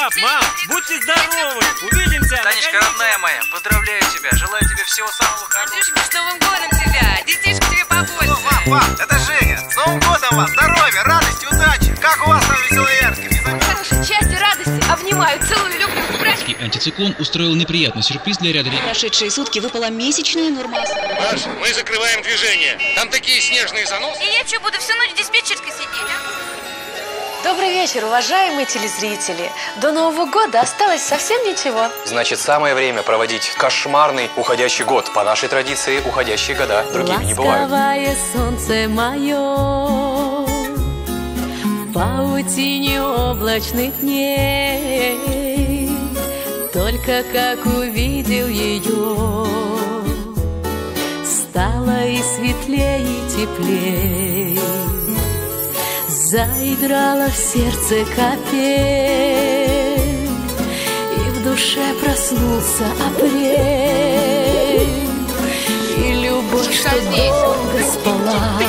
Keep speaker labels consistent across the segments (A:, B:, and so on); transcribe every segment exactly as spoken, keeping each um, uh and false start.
A: Пап, мам, будьте здоровы! Увидимся!
B: Танечка, родная моя, поздравляю тебя. Желаю тебе всего самого хорошего.
C: Андрюшка, с Новым годом тебя! Детишек тебе побольше!
D: О, мам, пап, это Женя! С Новым годом вас! Здоровья, радости, удачи! Как у вас там в Веселоярске?
C: Хорошей счастья, радости! Обнимаю, целую, люблю! Братики!
E: Антициклон устроил неприятный сюрприз для ряда ребят.
F: Прошедшие сутки выпала месячная норма.
G: Маш, мы закрываем движение. Там такие снежные заносы.
C: И я что, буду всю ночь в диспетчерской сидеть, а?
H: Добрый вечер, уважаемые телезрители. До Нового года осталось совсем ничего.
I: Значит, самое время проводить кошмарный уходящий год. По нашей традиции, уходящие года другими не бывают.
J: Ласковое солнце мое, в паутине облачных дней, только как увидел ее, стало и светлее, и теплей. Заиграла в сердце капель, и в душе проснулся апрель, и любовь, что долго спала,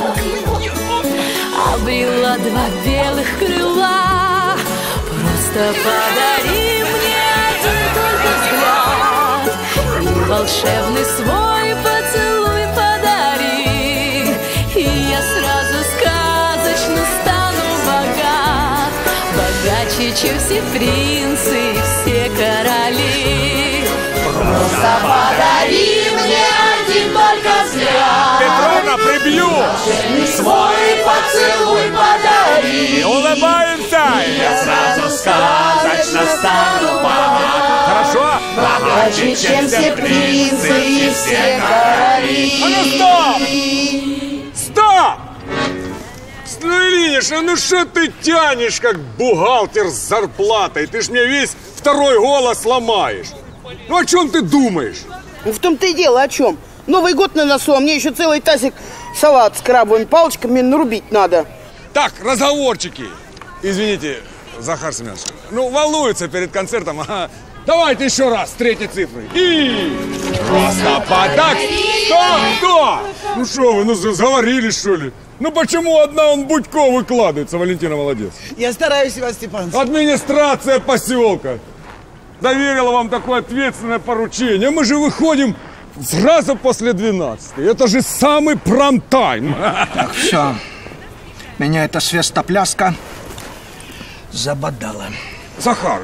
J: обрела два белых крыла. Просто подари мне один только взгляд, и волшебный свой поцелуй подари, и я сразу сказочно стану богат, богаче, чем все принцы и все короли.
K: Просто подари мне один только взгляд,
L: Петровна, прибью!
K: Свой поцелуй подари,
L: и улыбаемся!
K: Я сразу сказочно стану богат,
L: хорошо?
K: Богаче, чем все принцы и все короли.
L: А ну стоп! Стоп! Ну, Ильинична, ну что ты тянешь, как бухгалтер с зарплатой? Ты ж мне весь второй голос ломаешь. Ну о чем ты думаешь?
M: Ну в том-то и дело, о чем? Новый год на носу, а мне еще целый тазик салат с крабовыми палочками нарубить надо.
L: Так, разговорчики. Извините, Захар Семенович, ну волнуется перед концертом. Ага. Давайте еще раз, третьей цифры. И... Просто подарок. Стоп, стоп! Ну что вы, ну сговорились, что ли? Ну почему одна он Будько выкладывается? Валентина молодец.
M: Я стараюсь, Иван Степанович.
L: Администрация поселка доверила вам такое ответственное поручение. Мы же выходим сразу после двенадцати. Это же самый прайм-тайм.
N: Так, все. Меня эта свистопляска забодала.
L: Захар.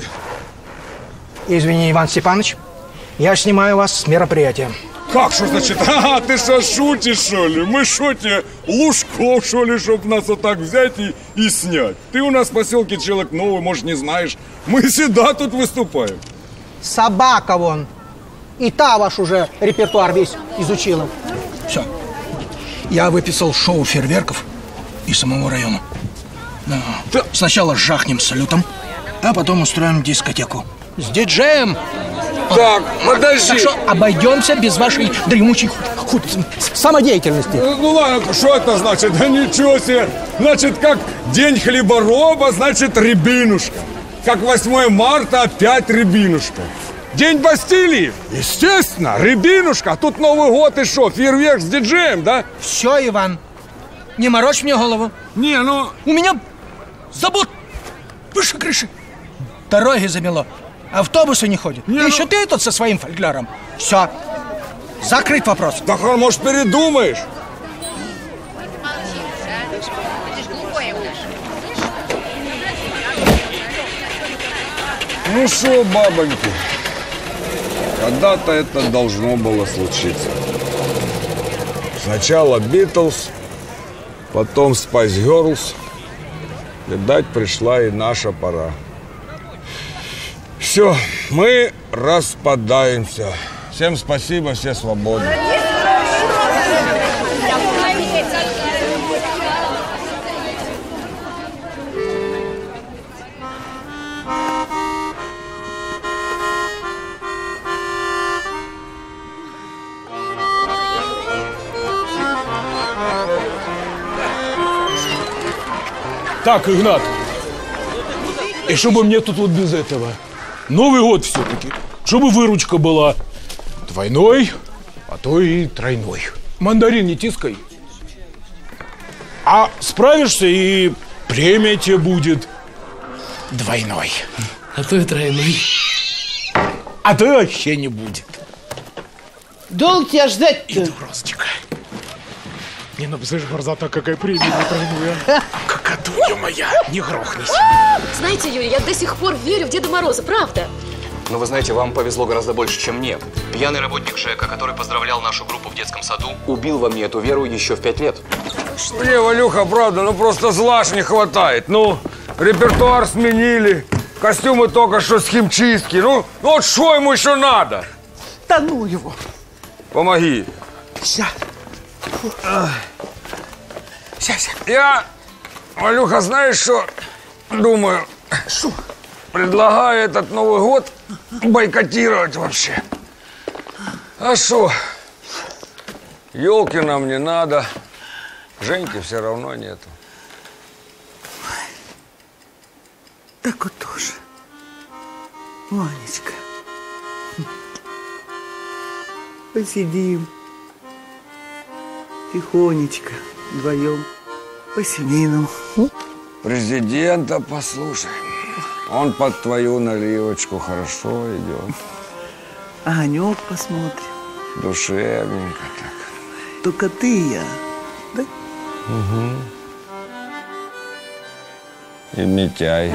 N: Извини, Иван Степанович, я снимаю вас с мероприятия.
L: Как, что значит? А, ты что, шутишь, что ли? Мы что тебе, Лужков, что ли, чтоб нас вот так взять и, и снять? Ты у нас в поселке человек новый, может, не знаешь. Мы всегда тут выступаем.
N: Собака вон. И та ваш уже репертуар весь изучила. Все. Я выписал шоу фейерверков из самого района. Да. Сначала жахнем салютом, а потом устроим дискотеку. С диджеем.
L: Так, подожди.
N: Так что обойдемся без вашей дремучей худ... самодеятельности.
L: Ну, ну ладно, что это значит? Да ничего себе. Значит, как день хлебороба, значит, рябинушка. Как восьмое марта, опять рябинушка. День Бастилии, естественно, рябинушка. А тут Новый год и что, фейерверк с диджеем, да?
N: Все, Иван, не морочь мне голову.
L: Не, ну...
N: У меня забот выше крыши. Дороги замело. Автобусы не ходят. Не, и ну... еще ты тут со своим фольклором. Все. Закрыть вопрос.
L: Да, может, передумаешь? Ну что, бабоньки, когда-то это должно было случиться. Сначала Битлз, потом Spice Girls. Видать, пришла и наша пора. Все, мы распадаемся. Всем спасибо, все свободны.
O: Так, Игнат, и чтобы мне тут вот без этого. Новый год все-таки. Чтобы выручка была двойной, а то и тройной. Мандарин не тискай. А справишься, и премия тебе будет. двойной.
P: А то и тройной.
O: А то и вообще не будет.
M: Долго тебя ждать-то?
O: Иду, Розочка. Не, ну, слышь, Горзата, какая премия не тройная. Какатуня моя, не грохнись.
C: Знаете, Юрий, я до сих пор верю в Деда Мороза, правда.
I: Но вы знаете, вам повезло гораздо больше, чем мне. Пьяный работник ЖЭКа, который поздравлял нашу группу в детском саду, убил во мне эту веру еще в пять лет.
L: Мне, Валюха, правда, ну просто зла ж не хватает. Ну, репертуар сменили, костюмы только что с химчистки. Ну, ну вот что ему еще надо?
N: Да ну его.
L: Помоги.
N: Ща. Сейчас.
L: Я, Валюха, знаешь что? Думаю,
N: Шо?
L: Предлагаю этот Новый год бойкотировать вообще. А что? Елки нам не надо. Женьки все равно нету.
K: Так вот тоже. Ванечка. Посидим. Тихонечко. Вдвоем. По-семейному.
L: Президента послушай. Он под твою наливочку хорошо идет.
K: Огонек посмотрим.
L: Душевненько так.
K: Только ты и я, да?
L: Угу. И Митяй.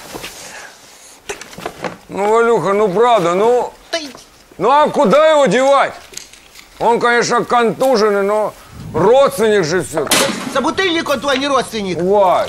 L: Ну, Валюха, ну правда, ну... Ну а куда его девать? Он, конечно, контуженный, но родственник же все.
M: Собутыльник он твой, не родственник.
L: Валь.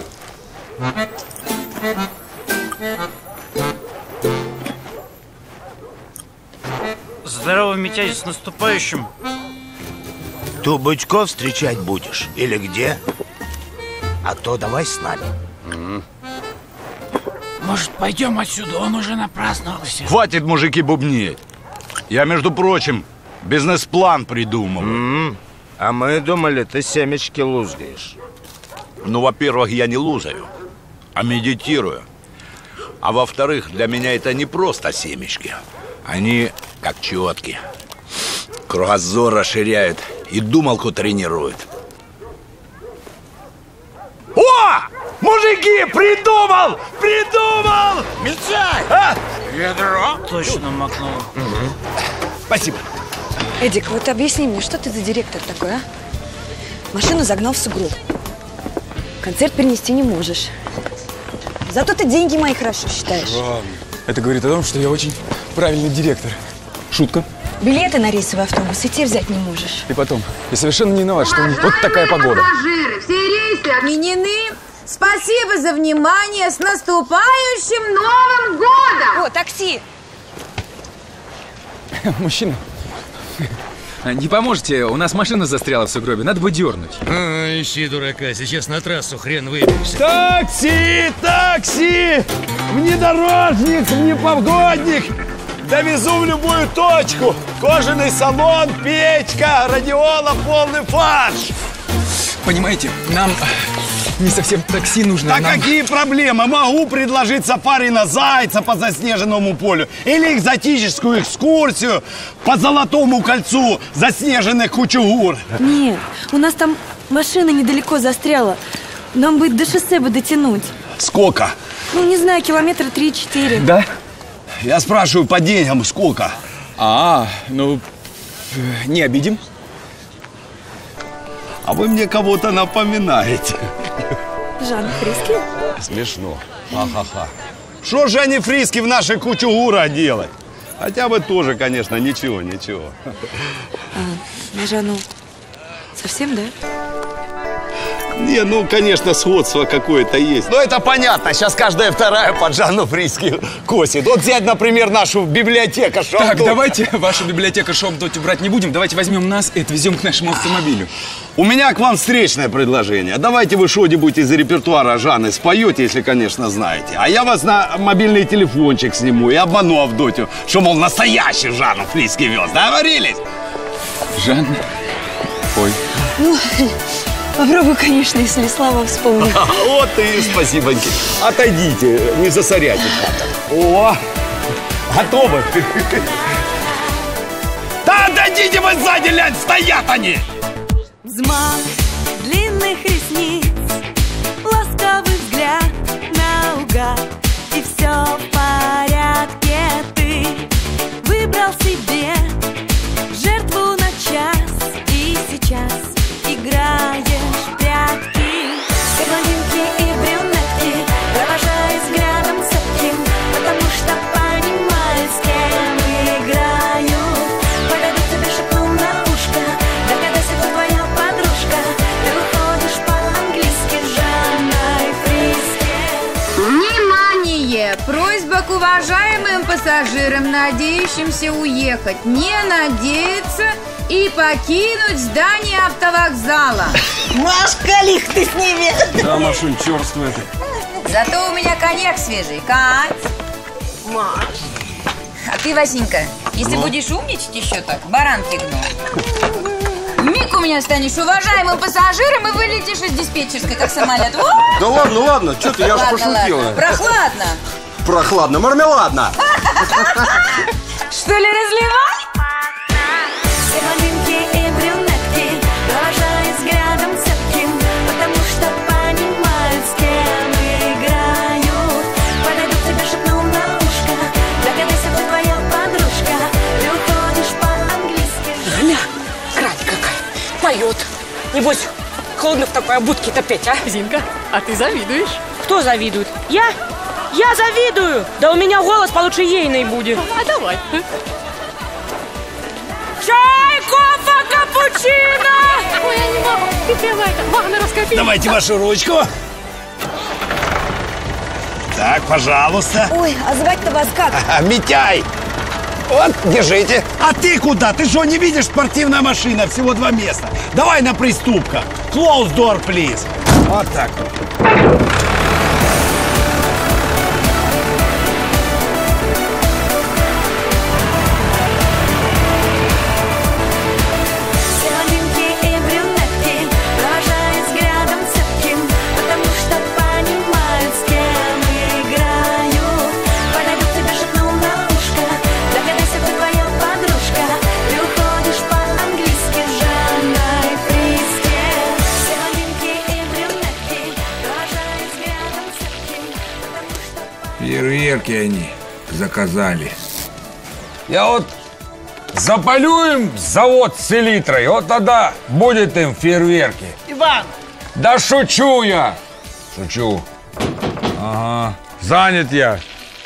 Q: Здорово, Митяй, с наступающим.
R: Ты бычков встречать будешь? Или где? А то давай с нами.
Q: Mm-hmm. Может, пойдем отсюда? Он уже напраздновался.
S: Хватит, мужики, бубнить. Я, между прочим, бизнес-план придумал.
R: Mm-hmm. А мы думали, ты семечки лузгаешь.
S: Ну, во-первых, я не лузаю, а медитирую. А во-вторых, для меня это не просто семечки. Они как четки. Кругозор расширяют и думалку тренируют. О! Мужики, придумал! Придумал!
Q: Митяй!
S: А?
Q: Ведро? Точно макнул.
S: Угу. Спасибо.
F: Эдик, вот объясни мне, что ты за директор такой, а? Машину загнал в сугроб. Концерт перенести не можешь. Зато ты деньги мои хорошо считаешь.
L: Ладно. Это говорит о том, что я очень правильный директор. Шутка.
F: Билеты на рейсовый автобус и те взять не можешь.
L: И потом, я совершенно не виноват, что у них вот такая погода.
T: Пассажиры, все рейсы отменены. Спасибо за внимание. С наступающим Новым годом!
F: О, такси!
U: Мужчина, не поможете? У нас машина застряла в сугробе, надо бы дернуть.
P: А, ищи дурака, сейчас на трассу хрен выберешься.
S: Такси, такси! Внедорожник, внепогодник! Довезу в любую точку. Кожаный салон, печка, радиола, полный фарш.
U: Понимаете, нам не совсем такси нужно.
S: Да
U: нам...
S: какие проблемы? Могу предложить сафари на Зайца по заснеженному полю или экзотическую экскурсию по Золотому кольцу заснеженных кучугур.
V: Нет, у нас там машина недалеко застряла. Нам бы до шоссе бы дотянуть.
S: Сколько?
V: Ну, не знаю, километра три-четыре.
S: Да? Я спрашиваю, по деньгам сколько?
U: А, ну, не обидим.
S: А вы мне кого-то напоминаете.
V: Жанна Фриски?
S: Смешно. Ха-ха-ха. Что же они Фриски в нашей кучугурах делать? Хотя бы тоже, конечно, ничего, ничего.
V: А, на Жанну совсем, да?
S: Не, ну, конечно, сходство какое-то есть. Но это понятно, сейчас каждая вторая под Жанну Фриски косит. Вот взять, например, нашу библиотеку Шоу.
U: Так, давайте вашу библиотеку Шоу брать не будем. Давайте возьмем нас и отвезем к нашему автомобилю.
S: У меня к вам встречное предложение. Давайте вы что-нибудь из репертуара Жанны споете, если, конечно, знаете. А я вас на мобильный телефончик сниму и обману Авдотью, что, мол, настоящий Жанну Фриски вез. Договорились?
U: Жанна? Ой.
V: Ну, попробую, конечно, если Слава вспомнит.
S: Вот и спасибоньки. Отойдите, не засоряйте. О, готовы. Да отойдите вы сзади, лянь, стоят они.
J: Взмах длинных ресниц, ласковый взгляд наугад, и
T: Так, уважаемым пассажирам, надеющимся уехать, не надеяться и покинуть здание автовокзала.
M: Машка, лих ты с ними.
L: Да, Машунь, черствует.
T: Зато у меня коньяк свежий. Кать.
M: Маш.
T: А ты, Васенька, если
L: ну?
T: будешь умничать еще так, баран фигну. Миг у меня станешь уважаемым пассажиром и вылетишь из диспетчерской, как самолет. Вот.
A: Да ладно, ладно, что ты, я же пошутила.
T: Ладно. Прохладно.
A: Прохладно, мармеладно.
T: Что ли, разливай?
B: Поет. Небось, холодно в такой обутке-то петь, а?
W: Зинка, а ты завидуешь?
B: Кто завидует? Я? Я завидую! Да у меня голос получше ейный будет.
W: А давай.
B: Чай, кофе, капучино!
W: Ой, я не могу. Ты прямо это, Вагнер раскопил.
R: Давайте вашу ручку. Так, пожалуйста.
F: Ой, а звать-то вас как?
R: Митяй. Вот, держите. А ты куда? Ты что, не видишь, спортивная машина, всего два места. Давай на приступка. Close door, please. Вот так вот.
L: Фейерверки они заказали. Я вот запалю им завод с селитрой, вот тогда будет им фейерверки.
M: Иван!
L: Да шучу я! Шучу. Ага, занят я.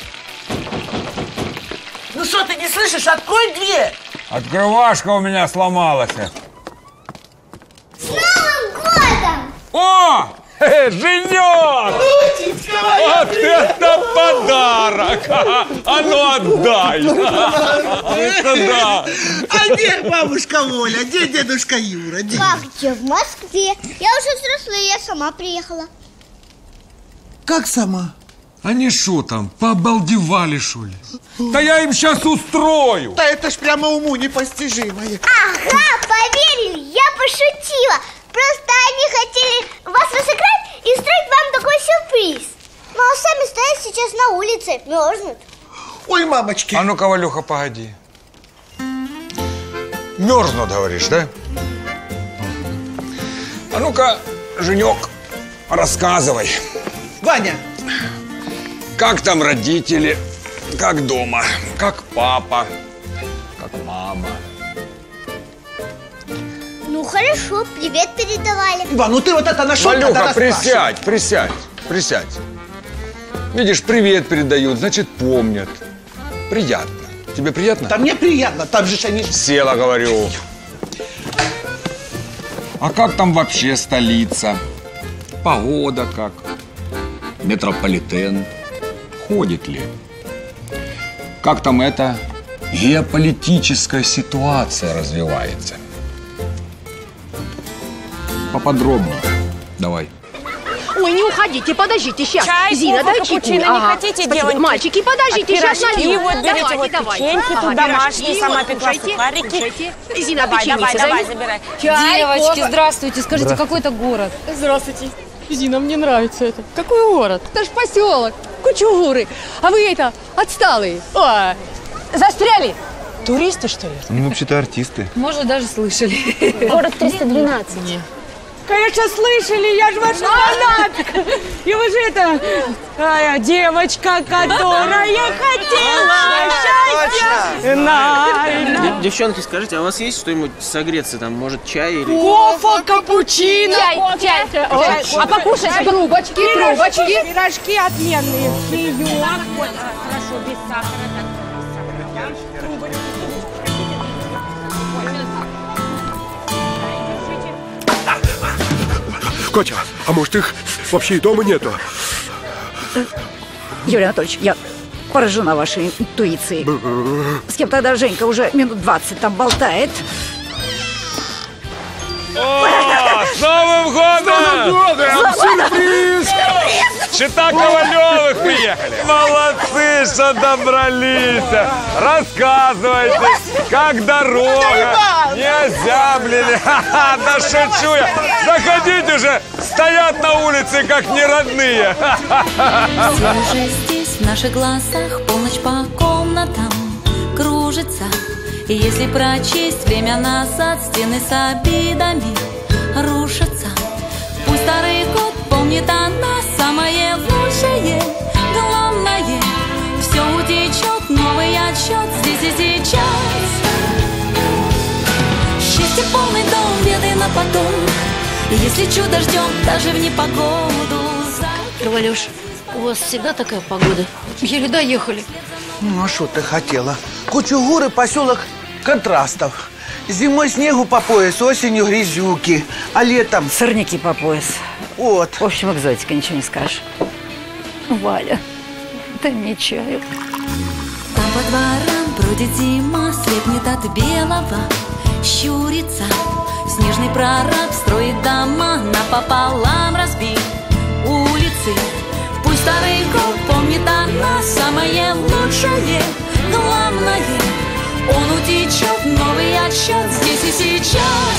M: Ну что, ты не слышишь? Открой дверь!
L: Открывашка у меня сломалась.
K: С Новым годом!
L: О! Э, женек! Вот это подарок! А ну отдай! Это да!
M: А где бабушка Оля? Где дедушка Юра? Где?
K: Как где? В Москве. Я уже взрослая, я сама приехала.
M: Как сама?
L: Они шо там, пообалдевали, шо ли? Да я им сейчас устрою!
M: Да это ж прямо уму непостижимое.
K: Ага, поверили, я пошутила. Просто они хотели вас разыграть и устроить вам такой сюрприз. Ну а сами стоят сейчас на улице, мерзнут.
M: Ой, мамочки.
L: А ну-ка, Валюха, погоди. Мерзнут, говоришь, да? А ну-ка, Женек, рассказывай.
M: Ваня.
L: Как там родители? Как дома? Как папа? Как мама?
K: Ну хорошо, привет передавали.
M: Иван, ну ты вот это нашел.
L: Валюха, присядь, присядь, присядь. Видишь, привет передают, значит помнят. Приятно. Тебе приятно?
M: Да мне приятно, там же они...
L: Села, говорю. А как там вообще столица? Погода как? Метрополитен? Ходит ли? Как там эта геополитическая ситуация развивается? Поподробнее. Давай.
W: Ой, не уходите, подождите, сейчас.
B: Чай,
W: Зина,
B: кофе,
W: дай
B: капучино
W: чайку.
B: не
W: Ага.
B: хотите,
W: Спасибо.
B: девоньки?
W: Мальчики, подождите,
B: А
W: сейчас
B: пирожки
W: налью.
B: вот берите,
W: Давайте,
B: вот
W: давайте.
B: печеньки тут
W: Ага,
B: домашние,
W: пирожки,
B: сама
W: вот,
B: пекла
W: кушайте,
B: сухарики.
W: кушайте. Зина,
B: Давай,
W: печенье,
B: давай, давай,
W: займи.
B: забирай.
W: Чай,
C: Девочки,
W: кофе.
C: здравствуйте. Скажите, какой это город?
W: Здравствуйте. Зина, мне нравится это. Какой город? Это ж поселок. Кучугуры. А вы это, отсталые. О, застряли. Туристы, что ли?
A: Ну, вообще-то артисты.
C: Может, даже слышали.
B: Город триста двенадцать. Конечно, слышали, я же ваша фанатка. И вы же это, а, девочка, которая хотела счастья. На-
X: Девчонки, скажите, а у вас есть что-нибудь согреться там? Может, чай или...
B: Кофе, капучино.
W: Чай, чай.
B: Чай.
W: А покушать трубочки, трубочки.
B: Пирожки отменные. Чаек. Вот, хорошо, без сахара.
Y: Катя, а может их вообще и дома нету?
W: Юрий Анатольевич, я
D: Поражена вашей интуицией. С кем тогда Женька уже минут двадцать там болтает.
L: О, с Новым годом! С Новым годом! Сюрприз! Чита Ковалевых приехали. Молодцы, что добрались. Рассказывайте, как дорога. Не озяблили. Да шучу я. Заходите уже. Стоят на улице, как неродные.
J: Все уже здесь, в наших глазах полночь по комнатам кружится. И если прочесть время назад, стены с обидами рушатся. Пусть старый год помнит о нас самое лучшее. Главное, все утечет, новый отсчет здесь и сейчас. Счастье полный дом, беды на потом. И если чудо ждем, даже в непогоду.
W: Ковалюш, у вас всегда такая погода? Еле доехали.
R: Ну, а что ты хотела? Кучугуры, поселок контрастов. Зимой снегу по пояс, осенью грязюки, а летом...
D: Сорняки по пояс.
R: Вот.
D: В общем, экзотика, ничего не скажешь. Валя, дай мне чаю.
J: Там по дворам бродит зима, слепнет от белого, щурится. Снежный прораб строит дома, напополам разбит улицы. Пусть старый год помнит о нас самое лучшее. Главное, он утечет, новый отсчет здесь и сейчас.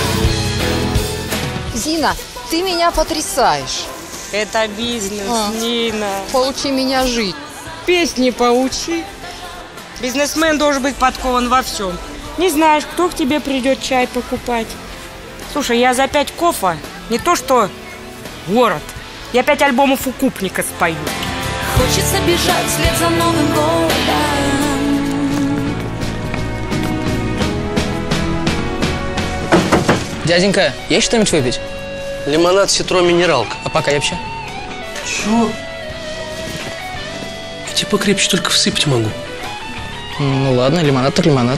W: Зина, ты меня потрясаешь.
B: Это бизнес,
W: А.
B: Нина.
W: Поучи меня жить.
B: Песни поучи. Бизнесмен должен быть подкован во всем. Не знаешь, кто к тебе придет чай покупать. Слушай, я за пять кофа не то что город, я пять альбомов укупника спою.
J: Хочется бежать вслед за Новым годом.
X: Дяденька, есть что-нибудь выпить?
E: Лимонад, ситро, минералка.
X: А покрепче?
E: Чё? Я тебе покрепче только всыпать могу.
X: Ну ладно, лимонад так лимонад.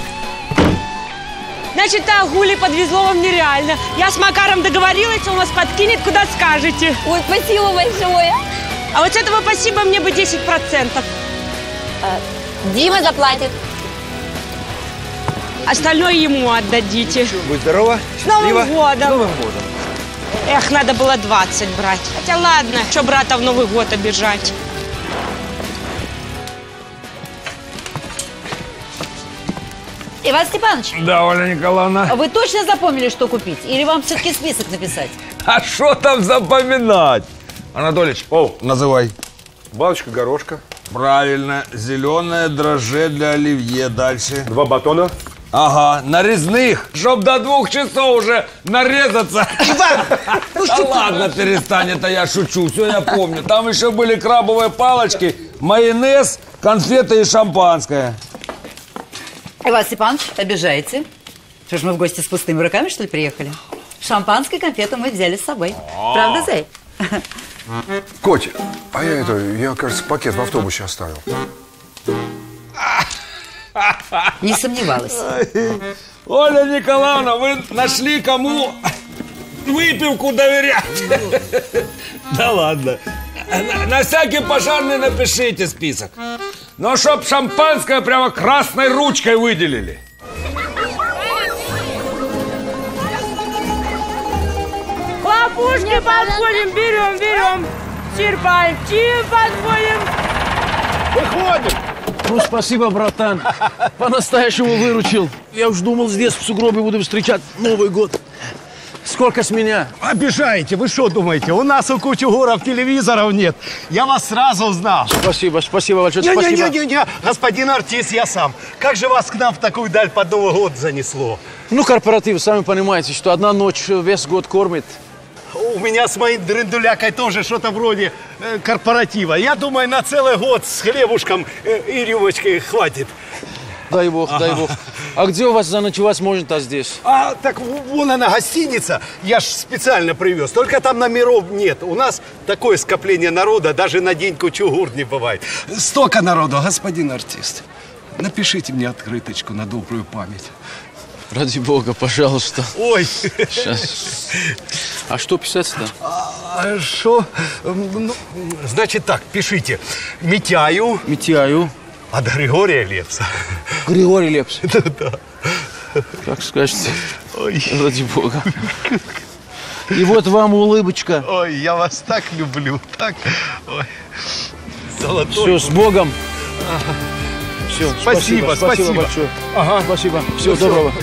B: Значит так, Гули, подвезло вам нереально. Я с Макаром договорилась, он вас подкинет, куда скажете.
W: Ой, спасибо большое.
B: А вот с этого спасибо мне бы десять процентов.
W: Дима заплатит.
B: Остальное ему отдадите.
R: Будь здорова,
B: С Новым годом.
R: С Новым годом.
B: Эх, надо было двадцать брать. Хотя ладно, что брата в Новый год обижать.
D: Иван Степанович,
S: Да, Оля Николаевна.
D: вы точно запомнили, что купить? Или вам все-таки список написать?
S: А что там запоминать?
L: Анатолич, о, называй. Баночка горошка.
S: Правильно. Зеленое дрожжи для оливье. Дальше.
L: Два батона.
S: Ага, нарезных, чтоб до двух часов уже нарезаться.
R: Ну
S: Да ладно, перестань, это я шучу, все я помню. Там еще были крабовые палочки, майонез, конфеты и шампанское.
D: Иван Степанович, обижаете? Что ж, мы в гости с пустыми руками, что ли, приехали? Шампанское, конфеты мы взяли с собой. Правда, Зай?
L: Котя, а я это, я, кажется, пакет в автобусе оставил.
D: Не сомневалась.
S: Оля Николаевна, вы нашли кому выпивку доверять? Да ладно. На, на всякий пожарный напишите список. Но чтоб шампанское прямо красной ручкой выделили.
B: Хлопушки подходим, берем, берем. Серпантин подходим.
Q: Выходим! Ну, спасибо, братан. По-настоящему выручил. Я уж думал, здесь в сугробе буду встречать Новый год. Сколько с меня?
R: Обижаете, вы что думаете? У нас у кучугуров телевизоров нет. Я вас сразу узнал.
Q: Спасибо, спасибо большое,
R: не,
Q: спасибо.
R: Не, не, не, не, господин артист, я сам. Как же вас к нам в такую даль под Новый год занесло?
Q: Ну, корпоратив, сами понимаете, что одна ночь весь год кормит.
R: У меня с моим дрындулякой тоже что-то вроде э, корпоратива. Я думаю, на целый год с хлебушком э, и рюмочкой хватит.
Q: Дай бог, ага. дай бог. А где у вас заночевать можно-то здесь?
R: А, так вон она гостиница. Я ж специально привез. Только там номеров нет. У нас такое скопление народа даже на день кучугур не бывает. Столько народу, господин артист. Напишите мне открыточку на добрую память.
Q: Ради бога, пожалуйста.
R: Ой.
Q: Сейчас. А что писать-то?
R: А что? Ну, значит так, пишите. Митяю.
Q: Митяю.
R: От Григория Лепса.
Q: Григорий Лепс.
R: Да-да.
Q: Как скажете. Ой. Ради бога. И вот вам улыбочка.
R: Ой, я вас так люблю, так. Ой. Золотой.
Q: Все, с Богом.
R: Ага.
Q: Все,
R: спасибо,
Q: спасибо, спасибо,
R: спасибо
Q: большое. Ага, спасибо. Всего
R: Все.
Q: доброго.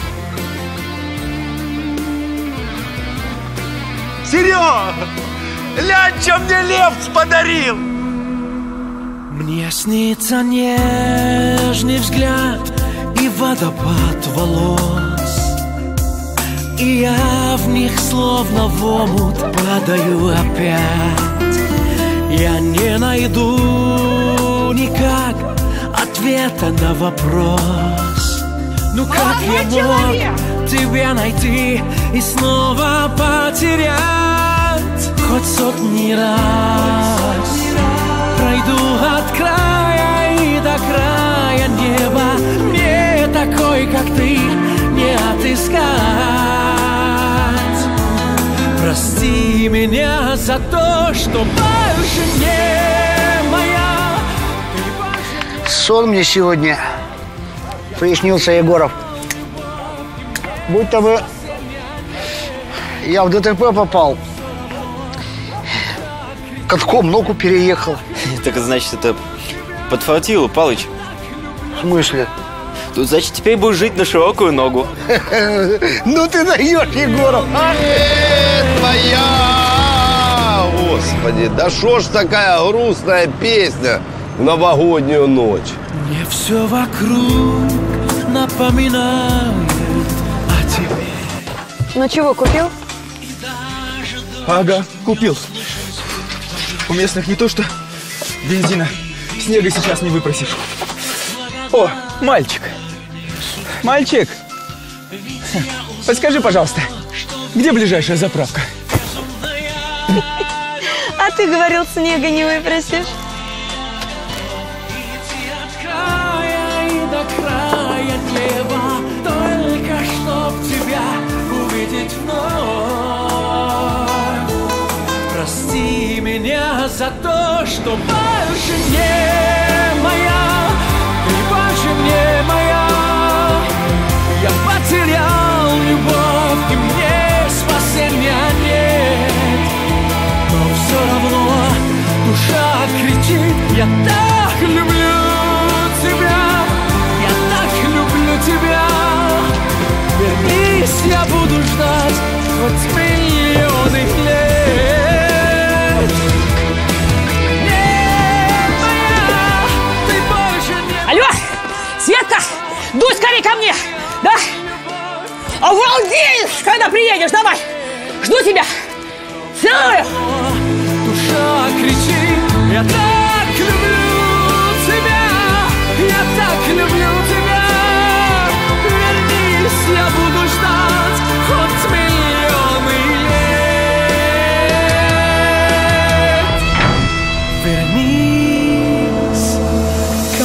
R: Серега! Глянь, что мне Лепс подарил!
G: Мне снится нежный взгляд и водопад волос, и я в них словно в омут падаю опять. Я не найду никак ответа на вопрос. Ну как я мог тебя найти и снова потерять? Хоть сотни раз пройду от края и до края неба, мне такой, как ты, не отыскать. Прости меня за то, что больше не моя.
N: Сон мне сегодня приснился, Егоров. Будто бы я в ДТП попал. Катком ногу переехал.
X: Так значит, это подфартило, Палыч?
N: В смысле?
X: Тут, значит, теперь будешь жить на широкую ногу.
N: Ну ты даешь, Егоров.
R: Твоя! Господи, да шо ж такая грустная песня в новогоднюю ночь?
G: Мне все вокруг напоминает о тебе.
F: Ну чего, купил?
U: Ага, купил. У местных не то что бензина, снега сейчас не выпросишь. О, мальчик. Мальчик, подскажи, пожалуйста, где ближайшая заправка?
F: А ты говорил, снега не выпросишь.
G: До края неба, только чтоб тебя увидеть вновь. Прости меня за то, что больше не моя, ты больше не моя. Я потерял любовь, и мне спасения нет. Но все равно душа кричит: я так люблю тебя. Тебя. Вернись, я буду ждать хоть миллионы лет. Не моя, ты больше не...
W: Алло, Светка, дуй скорее ко мне, да? Обалдеешь, когда приедешь, давай, жду тебя, целую.
G: Душа кричит: я так люблю тебя, я так люблю тебя. Я буду ждать хоть миллионы лет. Вернись ко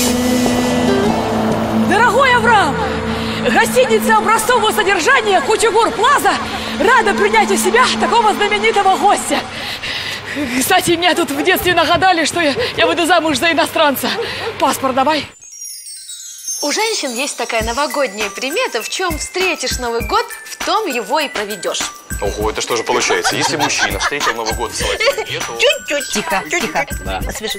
G: мне.
W: Дорогой Авраам, гостиница образцового содержания Кучугур Плаза рада принять у себя такого знаменитого гостя. Кстати, мне тут в детстве нагадали, что я, я выйду замуж за иностранца. Паспорт давай.
H: У женщин есть такая новогодняя примета: в чем встретишь Новый год, в том его и проведешь.
A: Ого, это что же получается? Если мужчина встретил Новый год в салате, то...
T: Чуть-чуть. Тихо, тихо.
A: Да.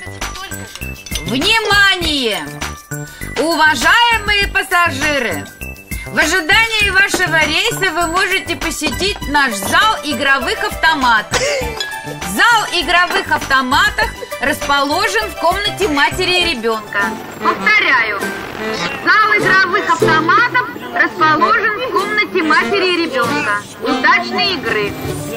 T: Внимание! Уважаемые пассажиры! В ожидании вашего рейса вы можете посетить наш зал игровых автоматов. Зал игровых автоматов расположен в комнате матери и ребенка. Повторяю. Зал игровых автоматов расположен в комнате матери и ребенка. Удачной игры!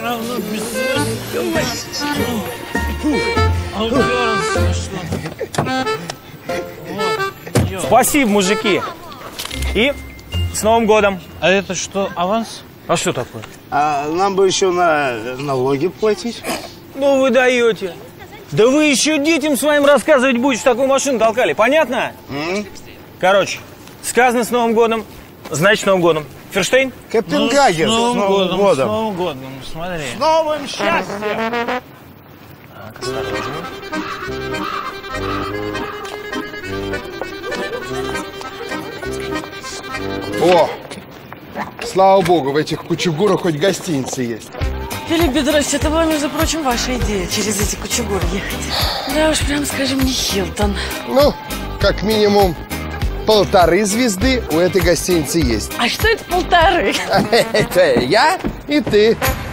I: Спасибо, мужики. И с Новым годом.
Q: А это что, аванс?
I: А что такое?
N: А нам бы еще на налоги платить.
I: Ну вы даете. Да вы еще детям своим рассказывать будете, что такую машину толкали. Понятно? Mm-hmm. Короче, сказано с Новым годом, значит с Новым годом. Ферштейн?
R: Копенгаген.
I: Ну, с Новым годом,
R: годом.
I: с Новым годом, смотри.
R: С новым счастьем!
I: Так, осторожно.
K: О, слава богу, в этих кучугурах хоть гостиницы есть.
W: Филипп Бедросович, это была, между прочим, ваша идея через эти кучугуры ехать. Да уж, прям скажем, не Хилтон.
K: Ну, как минимум полторы звезды у этой гостиницы есть.
W: А что это полторы?
K: Это я и ты.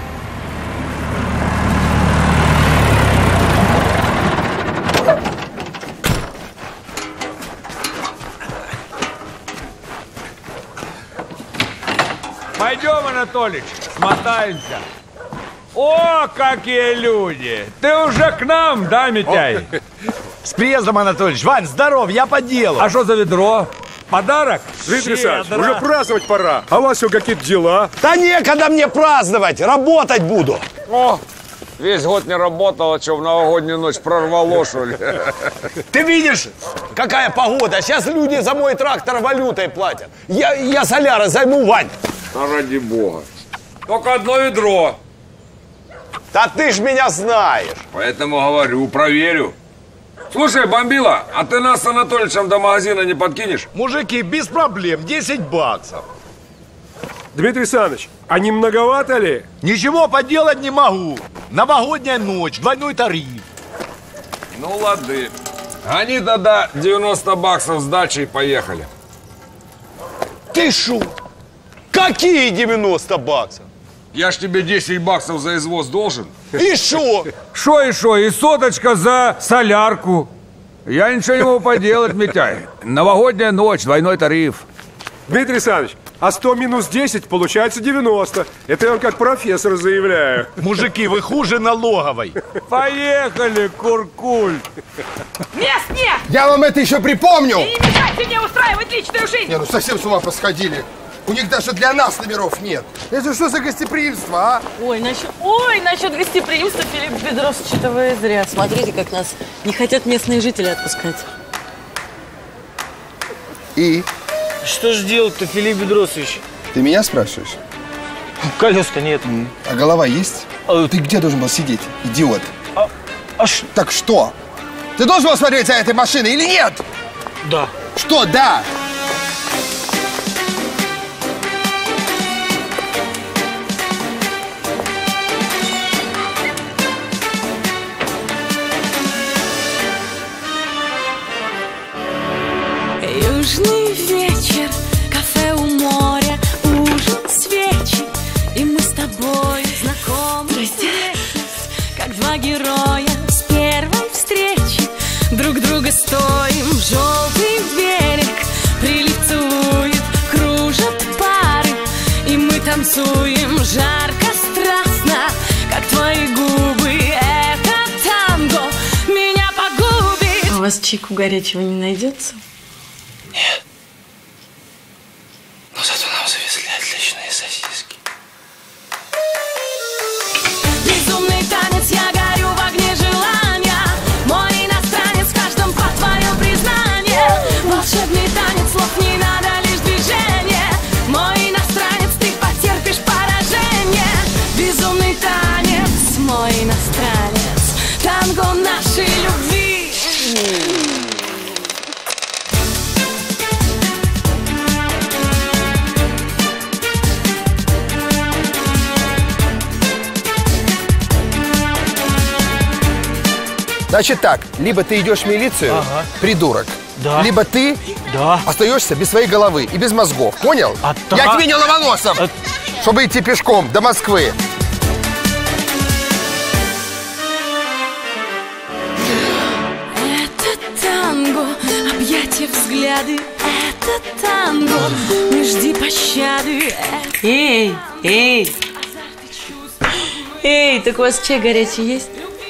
L: Пойдем, Анатолич, смотаемся. О, какие люди! Ты уже к нам, да, Митяй?
R: С приездом, Анатольевич. Вань, здоров, я по делу.
L: А что за ведро? Подарок?
O: Дмитрий Александрович, уже праздновать пора. А у вас все какие-то дела?
R: Да некогда мне праздновать, работать буду.
L: О, весь год не работал, а что, в новогоднюю ночь прорвало, что ли?
R: Ты видишь, какая погода? Сейчас люди за мой трактор валютой платят. Я, я соляры займу, Вань.
L: А ради бога. Только одно ведро.
R: Да ты ж меня знаешь.
L: Поэтому говорю, проверю. Слушай, Бомбила, а ты нас с Анатольевичем до магазина не подкинешь?
R: Мужики, без проблем, десять баксов.
O: Дмитрий Александрович, а не многовато ли?
R: Ничего поделать не могу. Новогодняя ночь, двойной тариф.
L: Ну, лады. Гони тогда девяносто баксов сдачи и поехали.
R: Ты шо? Какие девяносто баксов?
L: Я ж тебе десять баксов за извоз должен.
R: И шо?
L: Шо и шо? И соточка за солярку. Я ничего не могу поделать, Митяй. Новогодняя ночь, двойной тариф.
O: Дмитрий Александрович, а сто минус десять получается девяносто. Это я вам как профессор заявляю.
R: Мужики, вы хуже налоговой.
L: Поехали, куркуль.
W: Мест нет!
K: Я вам это еще припомню!
W: И не мешайте мне устраивать личную жизнь!
K: Не, ну совсем с ума посходили. У них даже для нас номеров нет. Это что за гостеприимство, а?
W: Ой, насчет, ой, насчет гостеприимства, Филипп Бедросович, это вы зря. Смотрите, как нас не хотят местные жители отпускать.
K: И?
I: Что ж делать-то, Филипп Бедросович?
K: Ты меня спрашиваешь?
I: Колес-то нет.
K: А голова есть? А... Ты где должен был сидеть, идиот?
I: А, а ш...
K: Так что? Ты должен был смотреть за этой машиной или нет?
I: Да.
K: Что да?
J: Южный вечер, кафе у моря, ужин, свечи, и мы с тобой знакомы. Как два героя с первой встречи друг друга стоим. Желтый берег, прилив целует, кружат пары, и мы танцуем жарко, страстно, как твои губы. Это танго меня погубит.
W: А у вас чайку горячего не найдется?
E: Нет. Но зато нам завезли отличные сосиски.
J: Безумный танец, я горю в огне желания. Мой иностранец, в каждом по твое признание. Волшебный танец, слов не надо, лишь движение. Мой иностранец, ты потерпишь поражение. Безумный танец, мой иностранец, танго нашей любви.
K: Значит так, либо ты идешь в милицию, ага. придурок,
I: да.
K: либо ты
I: да.
K: остаешься без своей головы и без мозгов, понял?
I: А
K: Я
I: та...
K: тебе не ломоносом, а... чтобы идти пешком до Москвы.
J: Это танго, объятия, взгляды. Это танго, не жди пощады.
W: Эй, эй, эй, так у вас чай горячий есть?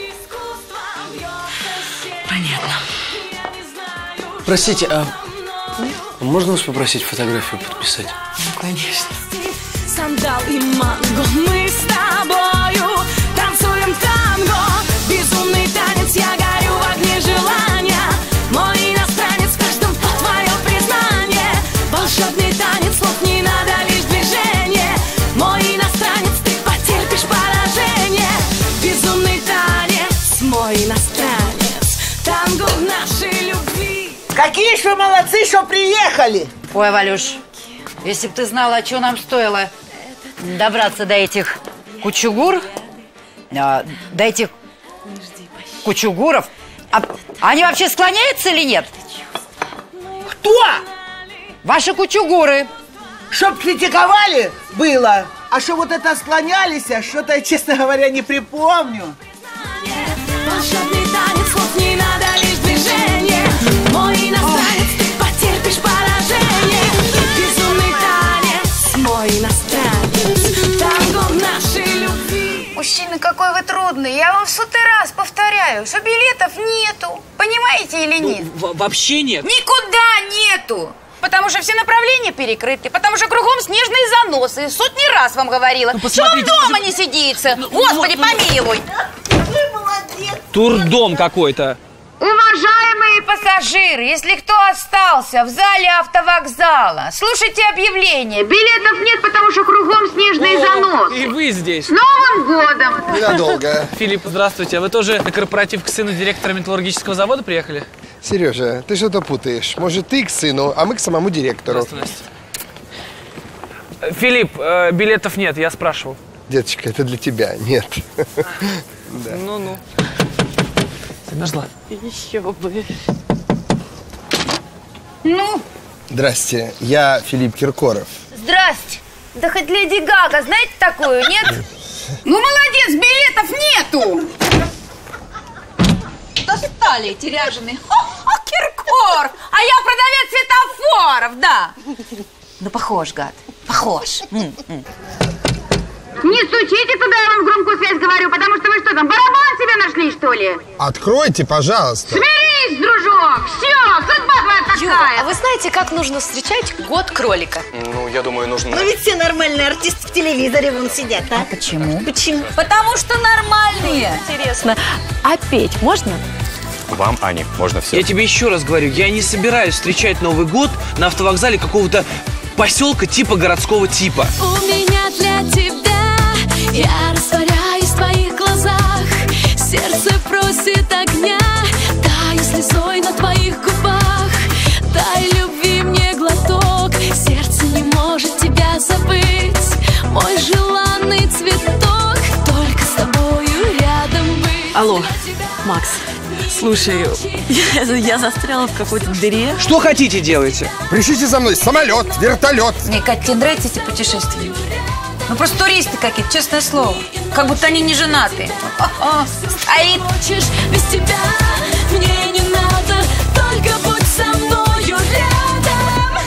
W: Понятно.
E: Простите, а можно вас попросить фотографию подписать?
W: Ну, конечно.
J: Сандал и манго, мы с тобою танцуем танго. Безумный танец, я горю в огне желания. Мой иностранец, в каждом по твое признание. Волшебный танец, слов не надо, лишь движение.
C: Какие же вы молодцы, что приехали!
D: Ой, Валюш, если бы ты знала, что нам стоило добраться до этих кучугур, до этих кучугуров, а они вообще склоняются или нет?
C: Кто?
D: Ваши кучугуры.
C: Чтоб критиковали, было. А что вот это склонялись, что-то я, честно говоря, не припомню.
G: Волшебный танец, слов не надо, лишь движение. Мой иностранец, ты потерпишь поражение. Безумный танец, мой иностранец, танго нашей любви.
T: Мужчина, какой вы трудный. Я вам в сотый раз повторяю, что билетов нету. Понимаете или нет?
U: Ну, вообще нет.
T: Никуда нету. Потому что все направления перекрыты, потому что кругом снежные заносы. Сотни раз вам говорила.
U: Ну,
T: что вам дома не сидится? Ну, Господи, ну, помилуй.
U: Турдом какой-то.
T: Уважаемые пассажиры, если кто остался в зале автовокзала, слушайте объявление. Билетов нет, потому что кругом снежные заносы.
U: И вы здесь.
T: С Новым годом!
K: Ненадолго.
U: Филипп, здравствуйте. А вы тоже на корпоратив к сыну директора металлургического завода приехали?
K: Сережа, ты что-то путаешь. Может, ты к сыну, а мы к самому директору.
U: Здравствуйте, Настя. Филипп, э, билетов нет, я спрашивал.
K: Деточка, это для тебя. Нет.
U: Ну-ну. Нашла.
T: Еще бы. Ну?
K: Здрасте, я Филипп Киркоров.
T: Здрасте. Да хоть Леди Гага, знаете такую, нет? Ну, молодец, билетов нету. Достали эти ряженые. О, Киркор! А я продавец светофоров, да. Ну, похож, гад, похож. Не стучите туда, я вам громкую связь говорю, потому что вы что там, барабан себе нашли, что ли?
K: Откройте, пожалуйста.
T: Смирись, дружок! Все, судьба твоя такая!
H: Юра, а вы знаете, как нужно встречать год кролика?
A: Ну, я думаю, нужно...
M: Ну ведь все нормальные артисты в телевизоре вон сидят, а?
D: А почему?
M: Почему?
T: Потому что нормальные.
H: Интересно, а петь можно?
A: Вам, Ане, можно все.
U: Я тебе еще раз говорю, я не собираюсь встречать Новый год на автовокзале какого-то поселка типа городского типа.
G: У меня для тебя я растворяюсь в твоих глазах. Сердце просит огня, таю слезой на твоих губах. Дай любви мне глоток, сердце не может тебя забыть. Мой желанный цветок, только с тобою рядом быть.
W: Алло, Макс, слушай, я, я застряла в какой-то дыре.
U: Что хотите, делайте.
K: Пришлите за мной самолет, вертолет.
T: Мне, Кать, тебе нравятся эти путешествия? Ну, просто туристы какие-то, честное слово. Как будто они не женаты. Стоит.
G: Хочешь без тебя, мне не надо, только будь со мною рядом.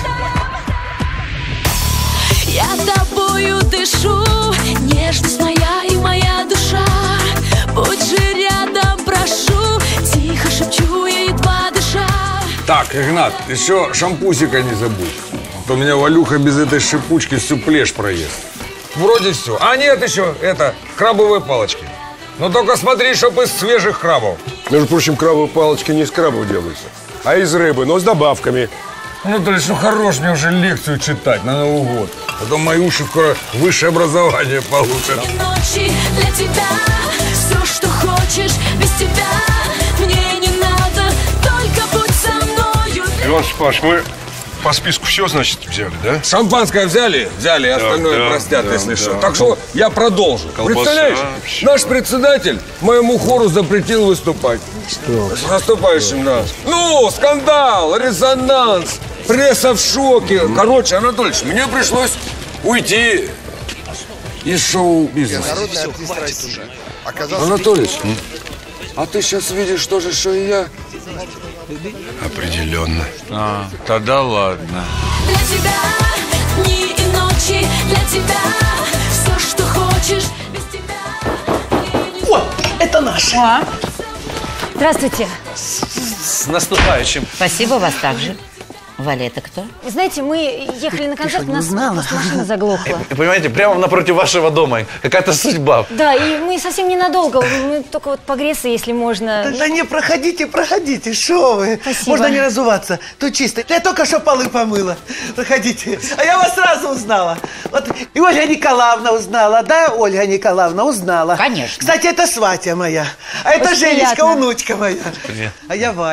G: Я тобою дышу, нежность моя и моя душа. Будь же рядом, прошу, тихо шепчу я, едва дыша.
L: Так, Игнат, еще шампусика не забудь. А то меня Валюха без этой шипучки всю плешь проест. Вроде все. А нет еще, это, крабовые палочки. Но только смотри, чтобы из свежих крабов.
O: Между прочим, крабовые палочки не из крабов делаются, а из рыбы, но с добавками.
L: Ну, то есть, ну хорош мне уже лекцию читать на Новый год. А то мои уши скоро высшее образование получат.
G: Ночи для тебя, все, что хочешь, без тебя мне не надо, только будь со мною.
O: Иван Степанович, мы по списку все, значит, взяли, да?
L: Шампанское взяли, взяли, да, остальное да, простят, да, если да, что. Да. Так что я продолжу. Колбаса. Представляешь, наш председатель моему хору запретил выступать.
O: Что?
L: С наступающим, да. Ну, скандал, резонанс, пресса в шоке. Короче, Анатольевич, мне пришлось уйти из шоу-бизнеса. Анатольевич, М? а ты сейчас видишь то же, что и я?
O: Определенно.
L: А, тогда ладно.
G: Для тебя дни и ночи, для тебя все, что хочешь, без тебя.
C: О, это наш.
D: О.
F: Здравствуйте.
U: С, с наступающим.
D: Спасибо, вас также. Валя, это кто?
F: Знаете, мы ехали на концерт, у нас просто машина заглохла.
E: Понимаете, прямо напротив вашего дома. Какая-то судьба.
F: Да, и мы совсем ненадолго. Мы только вот погреться, если можно.
C: Да, да не, проходите, проходите, шо вы.
F: Спасибо.
C: Можно не разуваться, тут чисто. Я только что полы помыла. Проходите. А я вас сразу узнала. Вот и Ольга Николаевна узнала, да, Ольга Николаевна узнала.
D: Конечно.
C: Кстати, это сватья моя. А это
F: Очень
C: Женечка,
F: приятно.
C: внучка моя.
E: Привет.
C: А я Валя.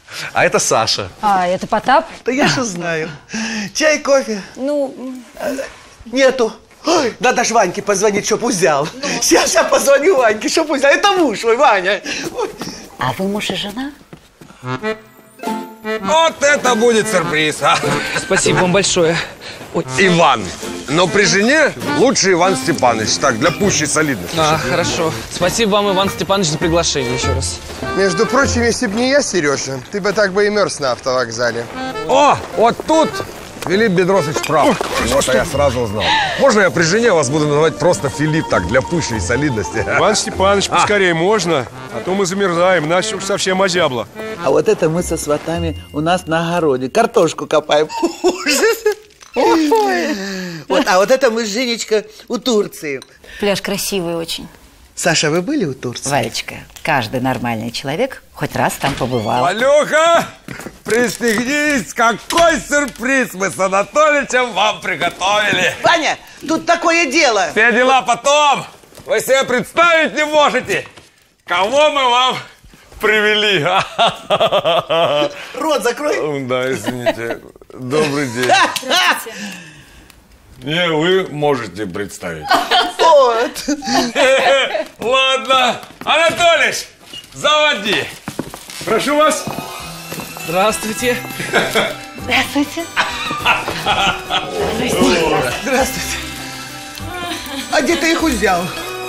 A: А это Саша.
D: А, это Потап?
C: Да я что знаю. Чай, кофе?
F: Ну...
C: Нету. Ой, надо ж Ваньке позвонить, чтоб взял. Сейчас я позвоню Ваньке, чтоб взял. Это муж мой, Ваня.
D: А вы муж и жена?
L: Вот это будет сюрприз, а!
U: Спасибо вам большое.
L: Ой. Иван. Но при жене лучше Иван Степанович. Так, для пущей солидности.
U: А, хорошо. Спасибо вам, Иван Степанович, за приглашение еще раз.
K: Между прочим, если бы не я, Сережа, ты бы так бы и мерз на автовокзале.
L: О, вот тут Филипп Бедросович прав. Вот я сразу узнал. Можно я при жене вас буду называть просто Филипп, так, для пущей солидности?
O: Иван Степанович, поскорее можно, а то мы замерзаем, нас уж совсем озябло.
C: А вот это мы со сватами у нас на огороде. Картошку копаем. Вот, а вот это мы с Женечкой у Турции.
D: Пляж красивый очень.
C: Саша, вы были у Турции?
D: Валечка, каждый нормальный человек хоть раз там побывал.
L: Валюха, пристегнись, какой сюрприз мы с Анатольевичем вам приготовили.
C: Ваня, тут такое дело.
L: Все дела потом. Вы себе представить не можете, кого мы вам привели.
C: Рот закрой.
L: Да, извините. Добрый день. Не, вы можете представить.
C: Вот.
L: Ладно. Анатолич, заводи.
O: Прошу вас.
U: Здравствуйте.
D: Здравствуйте.
C: Здравствуйте. А где ты их взял?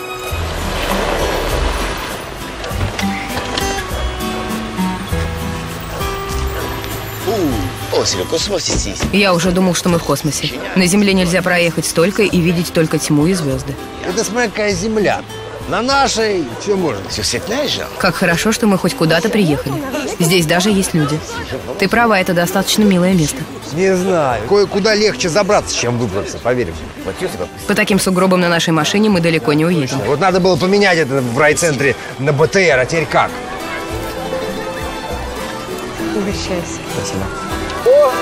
B: Я уже думал, что мы в космосе. На Земле нельзя проехать столько и видеть только тьму и звезды.
R: Это смотри, какая земля. На нашей все можно. Все светляешь же.
B: Как хорошо, что мы хоть куда-то приехали. Здесь даже есть люди. Ты права, это достаточно милое место.
R: Не знаю. Кое-куда легче забраться, чем выбраться, поверь мне.
B: По таким сугробам на нашей машине мы далеко не уедем.
R: Вот надо было поменять это в райцентре на БТР, а теперь как?
F: Угощайся.
R: Спасибо.
N: О!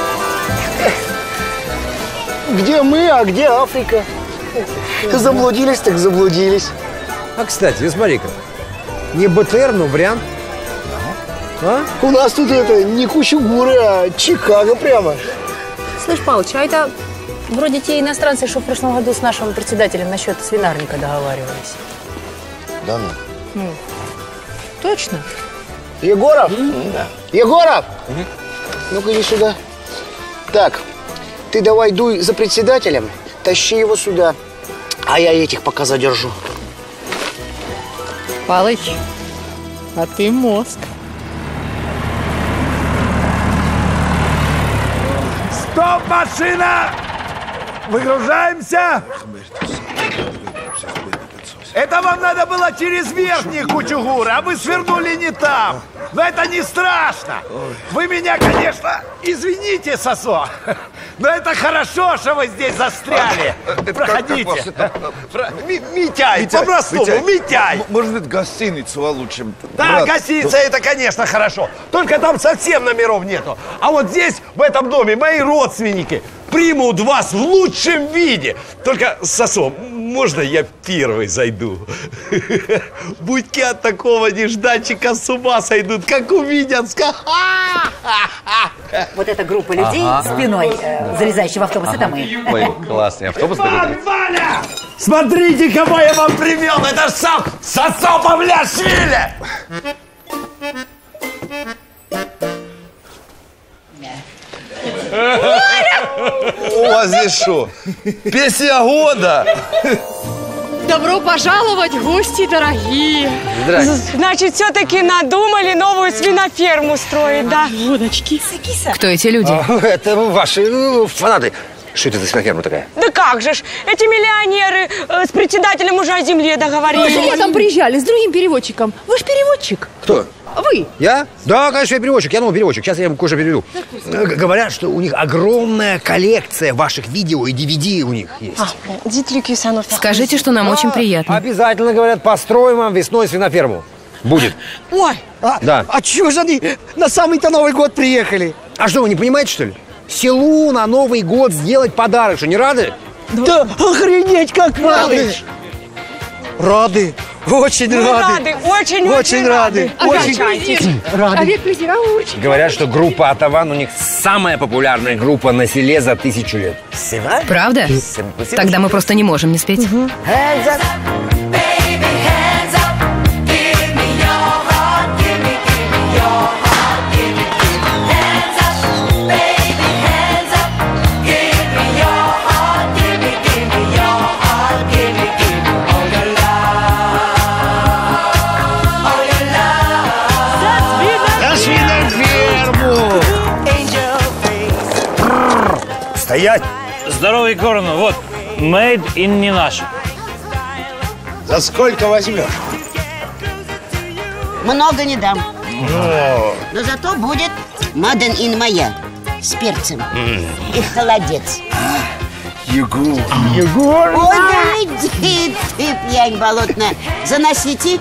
N: Где мы, а где Африка? Заблудились, так заблудились.
R: А, кстати, смотри-ка. Не БТР, но вариант.
N: А? У нас тут это не Кучугуры, а Чикаго прямо.
P: Слышь, Палыч, а это вроде те иностранцы, что в прошлом году с нашим председателем насчет свинарника договаривались.
R: Да ну?
P: Ну, точно?
N: Егоров?
R: Да.
N: Егоров! Угу. Ну-ка иди сюда. Так, ты давай дуй за председателем, тащи его сюда, а я этих пока задержу.
P: Палыч, а ты мозг.
R: Стоп, машина! Выгружаемся! Это вам надо было через верхний Кучугур, а вы свернули не там. Но это не страшно. Вы меня, конечно, извините, Сосо, но это хорошо, что вы здесь застряли. Проходите. Митяй, по-простому, Митяй.
S: Может быть, гостиницу получим?
R: Да, гостиница, это, конечно, хорошо. Только там совсем номеров нету. А вот здесь, в этом доме, мои родственники примут вас в лучшем виде. Только, Сосо, можно я первый зайду? Будьки от такого нежданчика с ума сойдут, как увидят.
D: Вот эта группа людей ага. спиной, э, залезающих в автобус, ага. это мы.
A: Ой, классный автобус.
R: Ваня, Ваня! Смотрите, кого я вам привел! Это ж сам Сосо Павлиашвили!
S: У вас здесь что? Песня года?
W: Добро пожаловать, гости дорогие.
S: Здрасте.
F: Значит, все-таки надумали новую свиноферму строить, да?
W: Водочки.
B: Кто эти люди?
R: А, это ваши ну, фанаты. Что это за свиноферма такая?
F: Да как же ж, эти миллионеры э, с председателем уже о земле договорились.
W: Вы там приезжали с другим переводчиком. Вы ж переводчик.
R: Кто?
W: Вы.
R: Я? Да, конечно, я переводчик. Я новый переводчик. Сейчас я ему кое-что переведу. Говорят, что у них огромная коллекция ваших видео и ди ви ди у них есть.
B: А, скажите, что нам
R: да,
B: очень приятно.
R: Обязательно, говорят, построим вам весной свиноферму. Будет.
N: Ой, а,
R: да.
N: а чего же они на самый-то Новый год приехали?
R: А что, вы не понимаете, что ли? Селу на Новый год сделать подарок. Что, не рады?
N: Да, да охренеть, как рады! Рады?
C: Очень
I: Мы
C: рады.
I: рады, очень,
C: Очень рады.
I: Очень
C: рады.
Q: Говорят, что группа Атаван у них самая популярная группа на селе за тысячу лет.
B: Правда? Тогда мы просто не можем не спеть.
Q: Стоять!
V: Здоровый корну, вот, made in не наш.
Q: За сколько возьмешь?
M: Много не дам.
Q: О.
M: Но зато будет made in моя. С перцем. И холодец.
Q: Егор.
M: Егор? Ой, да иди ты, пьянь болотная. Заносите.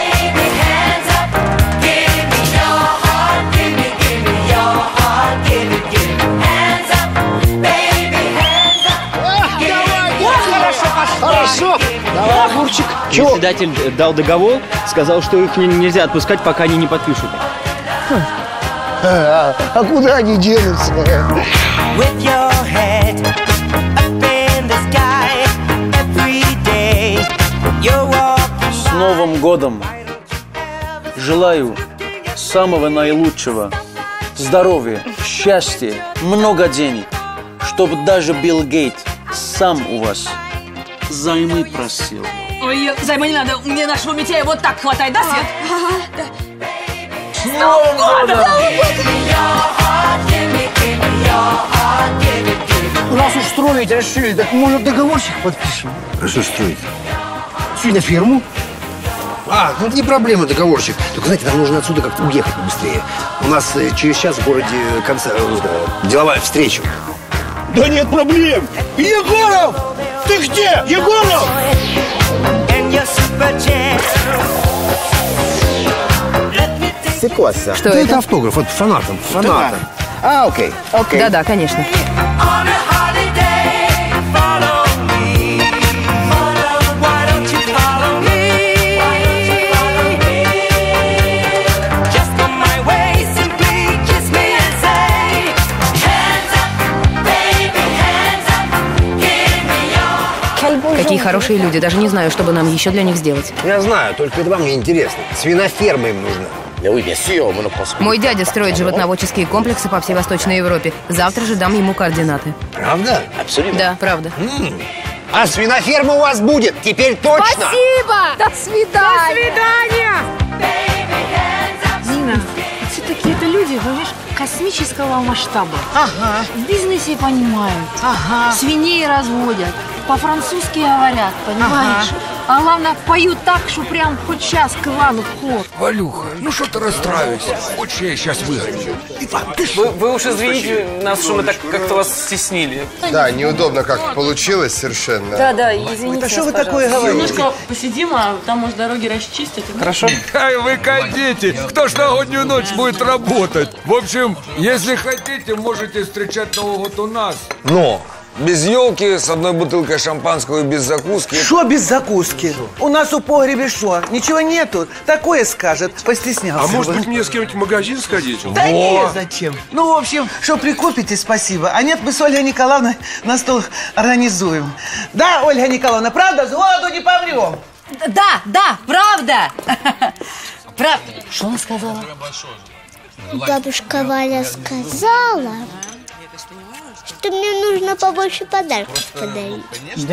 C: Хорошо.
X: Давай, огурчик. Председатель дал договор, сказал, что их не- нельзя отпускать, пока они не подпишут.
C: А, а куда они денутся?
U: С Новым годом! Желаю самого наилучшего. Здоровья, счастья, много денег. Чтобы даже Билл Гейт сам у вас займы просил.
W: Ой, займа не надо, мне нашего Митяя вот так хватает, да, Свет?
C: С Новым годом! Раз уж строить решили, так может договорчик подпишем?
Q: А что строить?
C: Свиноферму?
Q: А, ну это не проблема, договорчик. Только, знаете, нам нужно отсюда как-то уехать побыстрее. У нас э, через час в городе концерт, э, деловая встреча.
C: Да нет проблем! Егоров! Ты где? Егоров!
Q: Секваса.
B: Что
Q: да
B: это?
Q: это автограф от фанатам. Фанатам. А, окей, окей.
B: Да-да, конечно. Какие хорошие люди. Даже не знаю, что бы нам еще для них сделать.
Q: Я знаю, только это вам не интересно. Свиноферма им нужна.
B: Мой дядя строит животноводческие комплексы по всей Восточной Европе. Завтра же дам ему координаты.
Q: Правда? Абсолютно.
B: Да, правда.
Q: М-м. А свиноферма у вас будет, теперь точно.
W: Спасибо! До свидания! До свидания!
P: Нина, все-таки это люди, понимаешь, космического масштаба.
I: Ага.
P: В бизнесе понимают.
I: Ага.
P: Свиней разводят. По-французски говорят, понимаешь?
I: Ага.
P: А главное, поют так, что прям хоть сейчас к Ивану в хор.
L: Валюха, ну что ты расстраиваешься? Хочешь, я сейчас выгоню? Иван, ты
U: Вы, вы уж извините нас, что мы так как-то вас стеснили.
K: Да, неудобно как получилось совершенно.
P: Да, да, извините.
C: Да что вы такое говорите?
I: Немножко посидим, а там, может, дороги расчистят.
U: Хорошо.
L: Ай, вы хотите? Кто ж новогоднюю ночь будет работать? В общем, если хотите, можете встречать Новый год у нас.
A: Но без елки, с одной бутылкой шампанского и без закуски.
C: Что без закуски? У нас у погребе что? Ничего нету. Такое скажет. Постеснялся.
O: А может
C: бы.
O: быть, мне с кем-нибудь в магазин сходить?
C: Да нет, зачем? Ну, в общем, что прикупите, спасибо. А нет, мы с Ольгой Николаевной на стол организуем. Да, Ольга Николаевна, правда? С голоду не помрем.
D: Да, да, правда. Правда. Что она сказала?
Y: Бабушка Валя сказала, что мне нужно побольше подарков подарить.
D: Да?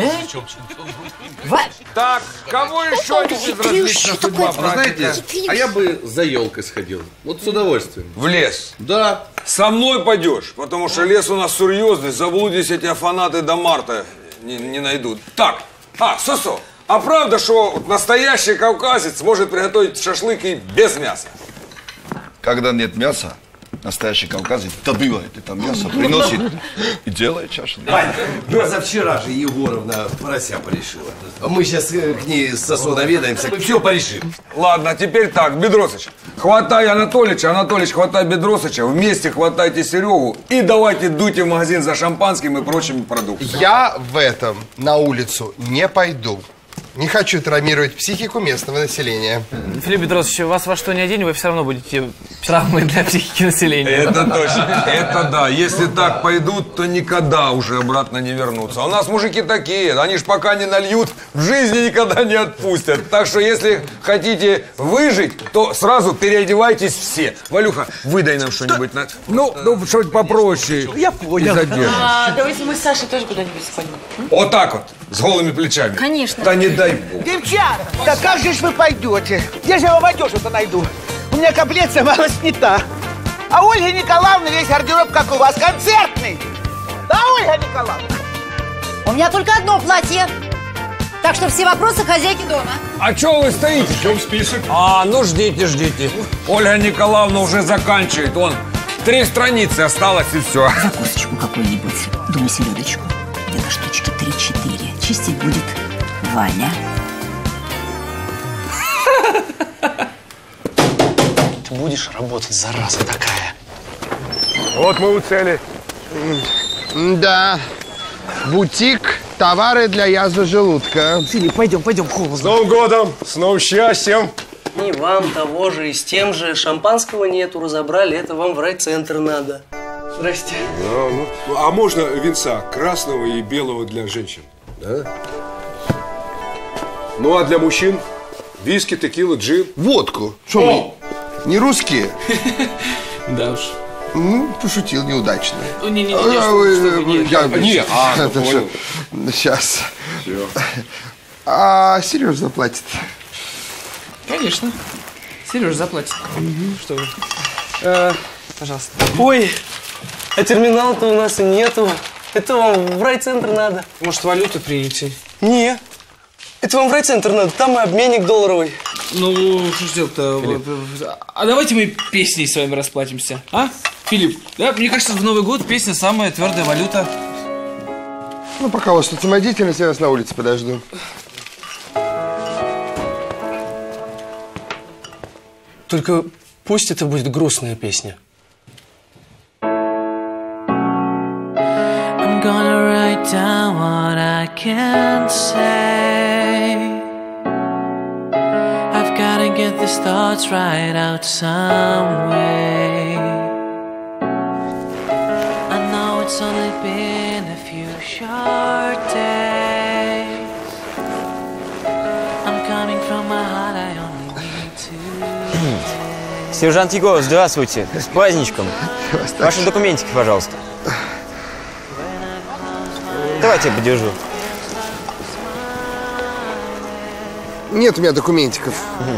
L: Так, кого еще не безразлична судьба
S: Вы знаете,
L: праздника?
S: а я бы за елкой сходил. Вот с удовольствием.
L: В лес?
S: Да.
L: Со мной пойдешь, потому что лес у нас серьезный, заблудись эти фанаты до марта не, не найдут. Так, а, Сосо, а правда, что настоящий кавказец может приготовить шашлыки без мяса?
S: Когда нет мяса, настоящий кавказец добывает это мясо, приносит и делает шашлык.
R: Позавчера же Егоровна порося порешила. Мы сейчас к ней с Сосо наведаемся, все порешим.
L: Ладно, теперь так, Бедросыч, хватай Анатолича, Анатолич, хватай Бедросыча, вместе хватайте Серегу и давайте дуйте в магазин за шампанским и прочими продуктами.
K: Я в этом на улицу не пойду. Не хочу травмировать психику местного населения.
U: Филипп Петрович, вас во что ни одень, вы все равно будете травмой для психики населения.
A: Это точно. Это да. Если так пойдут, то никогда уже обратно не вернутся. А у нас мужики такие. Они ж пока не нальют, в жизни никогда не отпустят. Так что, если хотите выжить, то сразу переодевайтесь все. Валюха, выдай нам что-нибудь. На... Ну, ну что-нибудь попроще.
C: Я понял.
I: А, давайте мы с Сашей тоже куда-нибудь сходим.
A: Вот так вот, с голыми плечами.
I: Конечно.
A: Да не дай бог.
C: Девчата, да как же ж вы пойдете? Где же я вам одежду-то найду? У меня комплекция мало снята. А Ольга Николаевна весь гардероб, как у вас, концертный. Да, Ольга Николаевна?
D: У меня только одно платье. Так что все вопросы хозяйки дома.
A: А чего вы стоите? В чем список? А, ну ждите, ждите. Ольга Николаевна уже заканчивает. Вон, три страницы осталось и все.
E: Закусочку какую-нибудь. Думаю, селедочку. Где-то штучки три-четыре. Чистить будет Ваня.
U: Ты будешь работать, зараза такая.
O: Вот мы у цели.
K: Да. Бутик, товары для язвы желудка.
C: Филипп, пойдем, пойдем, холодно.
O: С Новым годом, с новым счастьем.
G: И вам того же, и с тем же. Шампанского нету, разобрали, это вам в райцентр надо. Здрасте.
O: А, ну, а можно винца красного и белого для женщин? Да? Ну, а для мужчин? Виски, текила, джин.
K: Водку. Что мы, не русские?
U: Да уж.
K: Ну, пошутил неудачно.
U: Ну, не, не, не,
K: А,
U: что
K: вы,
U: вы, не,
K: я-
U: не, а,
K: это
U: ну,
K: что? Сейчас. А Сереж заплатит.
U: Конечно. Сереж заплатит. Что вы? Э, пожалуйста.
G: Ой, а терминала-то у нас и нету. Это вам в райцентр надо.
U: Может, валюту принести?
G: Не, это вам в райцентр надо, там и обменник долларовый.
U: Ну, что ж делать-то? А давайте мы песней с вами расплатимся, а? Филипп, да, мне кажется, в Новый год песня самая твердая валюта.
K: Ну, пока у вас тут самодеятельность, я вас на улице подожду.
G: Только пусть это будет грустная песня.
H: I'm gonna write down what I can say. I've gotta get these thoughts right out some way. I know it's only been a few short days. I'm coming from my heart, I only need to.
X: Сержант Егоров, здравствуйте. С праздничком. Ваши документики, пожалуйста. Давайте я подержу.
K: Нет у меня документиков. Угу.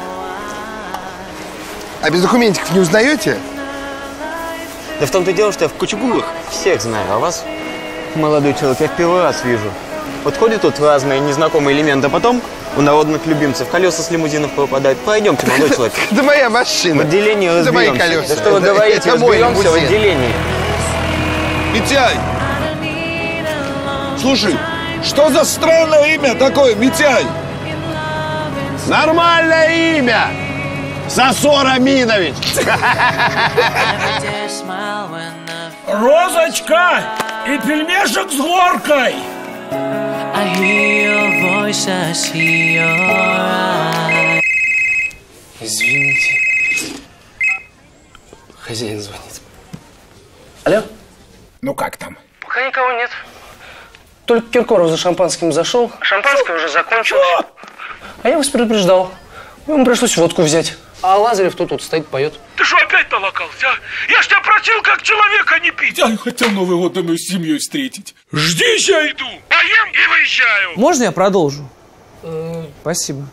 K: А без документиков не узнаете?
X: Да в том-то и дело, что я в кучугурах всех знаю, а вас, молодой человек, я в первый раз вижу. Вот ходят тут разные незнакомые элементы, а потом у народных любимцев колеса с лимузинов пропадают. Пройдемте, молодой человек.
K: Это моя машина.
X: В отделении разберемся.
K: Это мои колеса.
X: Да что вы
K: Это-
X: говорите,
K: это мой
X: разберемся в
K: лимузин.
X: отделении.
S: Митяй! Слушай, что за странное имя такое, Митяй?
R: Нормальное имя! Засор Аминович!
H: Розочка и пельмешек с горкой. I hear your voice, I see your eyes.
G: Извините. Хозяин звонит. Алло?
N: Ну как там?
G: Пока никого нет. Только Киркоров за шампанским зашел. Шампанское уже закончилось. А я вас предупреждал. Ему пришлось водку взять. А Лазарев тут, тут стоит, поет.
H: Ты что опять налокался, а? Я ж тебя просил как человека не пить. Я хотел Новый год домой с семьей встретить. Жди, я иду. Поем и выезжаю.
U: Можно я продолжу? Спасибо.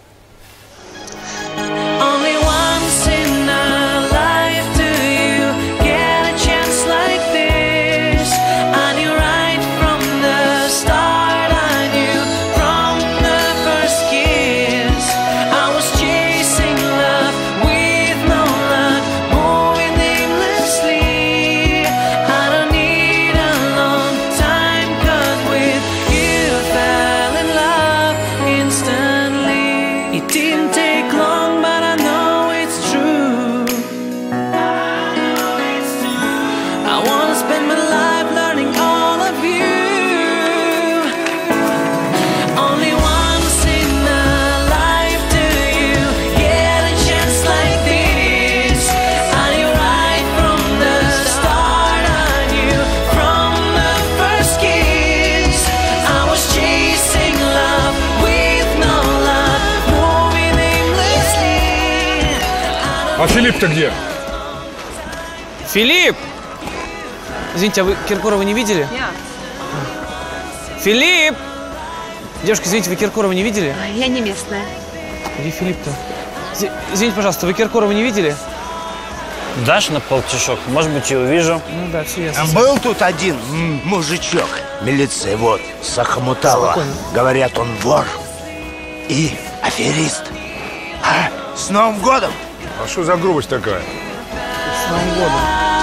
H: Only once in a life do you get a chance like this. I knew right from the start, I knew from the first kiss. I was chasing love with no luck, moving aimlessly. I don't need a long time, 'cause with you fell in love instantly.
L: А Филипп-то где?
G: Филипп! Извините, а вы Киркорова не видели?
P: Нет.
G: Филипп! Девушка, извините, вы Киркорова не видели?
P: Я не местная.
G: Где Филипп-то? Извините, пожалуйста, вы Киркорова не видели?
X: Дашь на полтишок? Может быть, и увижу.
G: Ну да, все ясно.
C: Был тут один м, мужичок. Милиция вот захомутала.
G: Спокойно.
C: Говорят, он вор и аферист. А, с Новым годом!
L: А что за грубость такая?
G: С Новым годом.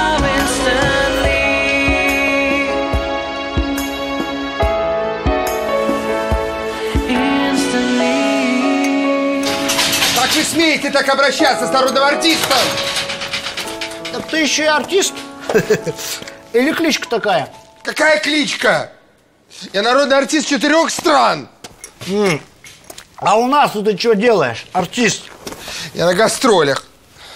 K: Как вы смеете так обращаться с народным артистом?
N: Так ты еще и артист? Или кличка такая?
K: Какая кличка? Я народный артист четырех стран.
N: М. А у нас тут ты что делаешь, артист?
K: Я на гастролях.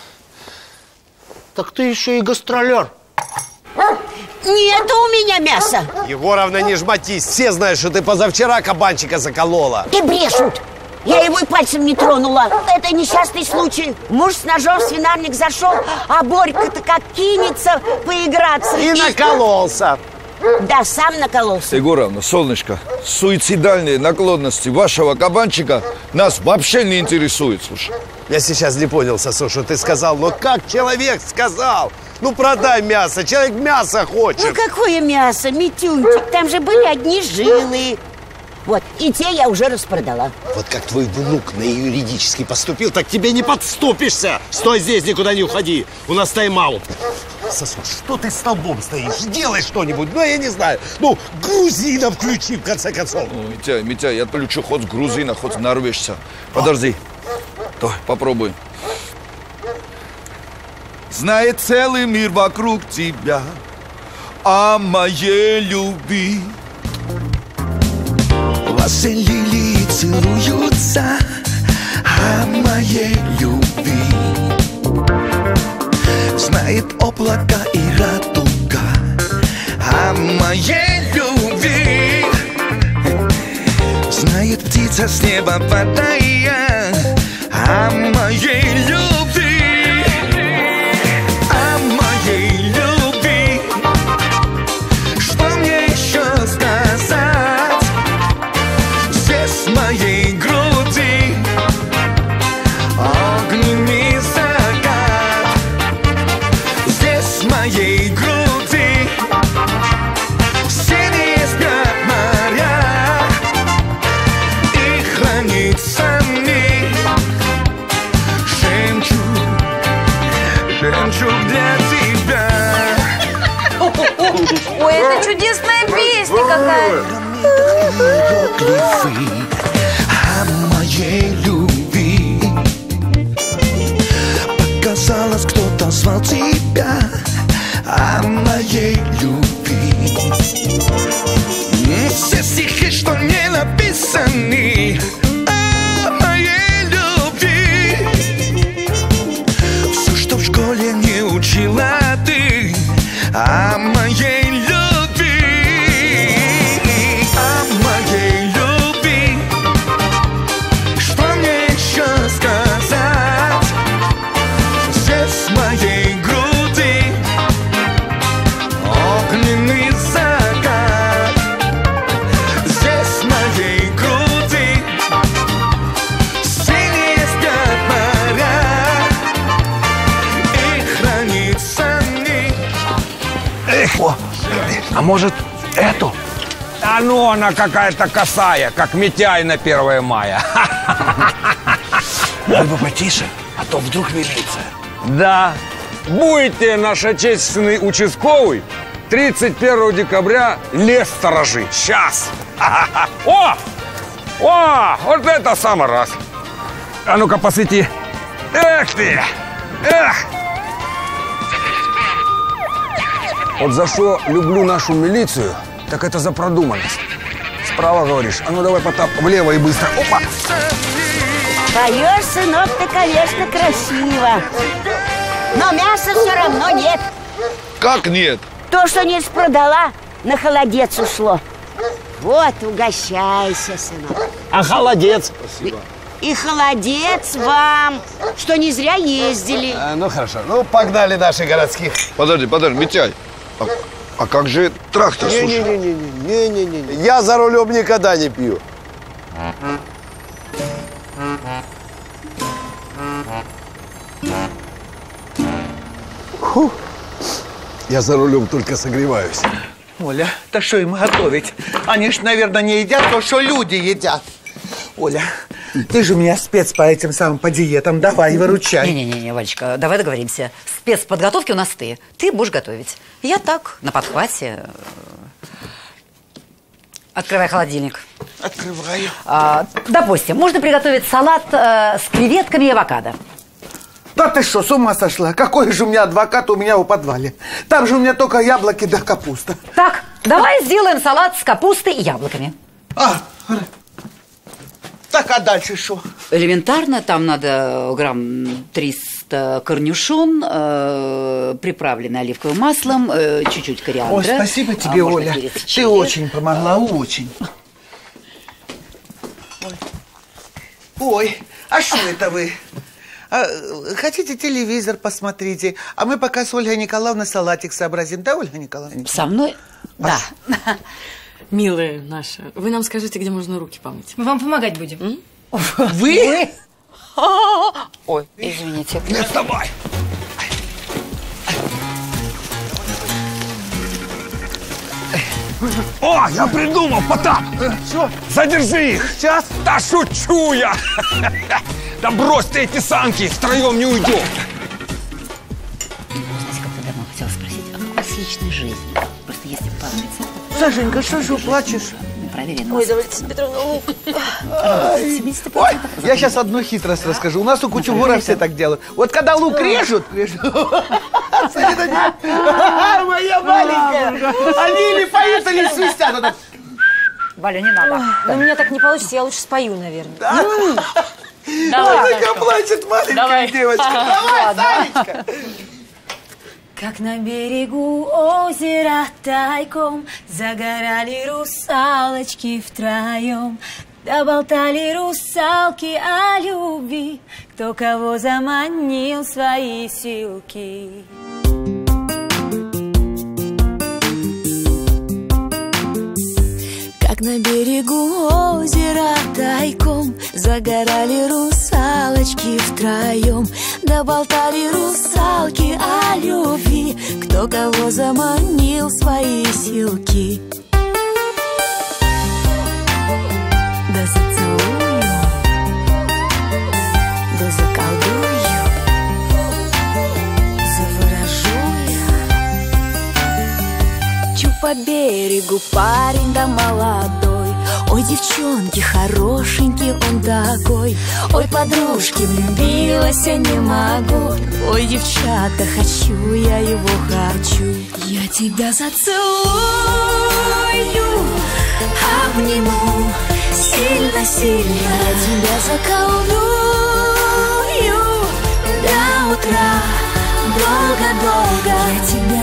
N: Так ты еще и гастролер.
F: Нет у меня мяса.
R: Егоровна, не жмотись. Все знают, что ты позавчера кабанчика заколола.
F: И брешут. Я его и пальцем не тронула. Это несчастный случай. Муж с ножом в свинарник зашел, а Борька-то как кинется поиграться.
R: И накололся.
F: Да, сам накололся.
S: Егоровна, солнышко, суицидальные наклонности вашего кабанчика нас вообще не интересуют, слушай.
R: Я сейчас не понял, Сосо, что ты сказал. Но как человек сказал? Ну, продай мясо. Человек мясо хочет.
F: Ну, какое мясо, Митюнчик? Там же были одни жилы. Вот, и те я уже распродала.
R: Вот как твой внук на юридический поступил, так тебе не подступишься. Стой здесь, никуда не уходи. У нас тайм-аут. Сосо, что ты столбом стоишь? Делай что-нибудь. Ну, я не знаю. Ну, грузина включи, в конце концов.
S: Ну, Митя, Митя, я отключу хоть грузина, хоть норвежца. Подожди. Давай, попробуй. Знает целый мир вокруг тебя о моей любви. Ваши лилии целуются о моей любви. Знает облако и радуга о моей любви. Знает птица с неба падая о моей любви. О моей любви. Что мне еще сказать? Здесь в моей груди огненный закат. Здесь в моей груди синие спят моря и хранится мир. Жемчуг, жемчуг для тебя.
P: Ой, это чудесная песня какая.
S: Иероглифы о моей любви. Показалось, кто-то звал тебя о моей любви. Все стихи, что не написаны о моей любви. Все, что в школе не учила ты о моей любви.
R: О, а может, эту?
A: А ну, она какая-то косая, как Митяй на первое мая.
R: Вы бы потише, а то вдруг милиция.
A: Да. Будете наш отечественный участковый тридцать первого декабря лес сторожить. Сейчас. О! О! Вот это самый раз. А ну-ка, посвети. Эх ты! Эх! Вот за что люблю нашу милицию, так это за продуманность. Справа говоришь, а ну давай, Потап, влево и быстро. Опа!
F: Поешь, сынок, ты, конечно, красиво. Но мяса все равно нет.
S: Как нет?
F: То, что не продала, на холодец ушло. Вот, угощайся, сынок.
R: А холодец?
F: Спасибо. И холодец вам, что не зря ездили.
R: А, ну хорошо, ну погнали наших городских.
S: Подожди, подожди, Митяй. А, а как же трактор, слушай?
R: Не-не-не, я за рулем никогда не пью. Фу. Я за рулем только согреваюсь.
C: Оля, да что им готовить? Они ж, наверное, не едят то, что люди едят. Оля, ты же у меня спец по этим самым, по диетам. Давай, выручай.
D: Не-не-не, Валечка, давай договоримся. Спецподготовки у нас ты. Ты будешь готовить. Я так, на подхвате. Открывай холодильник.
C: Открываю.
D: А, допустим, можно приготовить салат э, с креветками и авокадо.
C: Да ты что, с ума сошла? Какой же у меня адвокат у меня в подвале? Там же у меня только яблоки да капуста.
D: Так, давай сделаем салат с капустой и яблоками.
C: А, так, а дальше что?
D: Элементарно, там надо грамм триста корнюшон, э, приправленный оливковым маслом, э, чуть-чуть кориандра.
C: Ой, спасибо тебе,
D: а,
C: Оля. Ты очень помогла, очень. Ой, Ой а что это вы? А, хотите телевизор посмотрите, а мы пока с Ольгой Николаевной салатик сообразим. Да, Ольга Николаевна?
D: Со мной? Да.
I: Милая наша, вы нам скажите, где можно руки помыть.
P: Мы вам помогать будем.
C: Вы?
D: Ой, извините.
R: Не вставай! О, я придумал, Потап!
C: Что?
R: Задержи их!
C: Сейчас?
L: Да шучу я! Да брось ты эти санки, втроем не уйдем!
E: Знаете, как ты давно хотела спросить, а как у вас личной жизни? Просто если понравится.
C: Сашенька, что же плачешь?
E: Проверено.
I: Ой, давайте, Петровна.
C: Ой, ой, я сейчас одну хитрость расскажу. У нас у кучугура все так делают. Вот когда лук режут, режут. Моя маленькая. Они или поют, или свистят.
D: Валя, не надо.
P: Но у меня так не получится, я лучше спою, наверное.
C: Давай, такая плачет маленькая девочка. Давай, Санечка.
B: Как на берегу озера тайком загорали русалочки втроем, да болтали русалки о любви, кто кого заманил в свои силки. Как на берегу озера тайком загорали русалочки втроем, да болтали русалки о любви, кто кого заманил в свои силки. Да зацелую, да заколдую, заворожу я. Чу по берегу парень да молодой, ой, девчонки, хорошенький он такой. Ой, подружки, влюбилась я не могу. Ой, девчата, хочу, я его хочу. Я тебя зацелую, обниму сильно-сильно. Я тебя заколдую до утра, долго-долго. Я тебя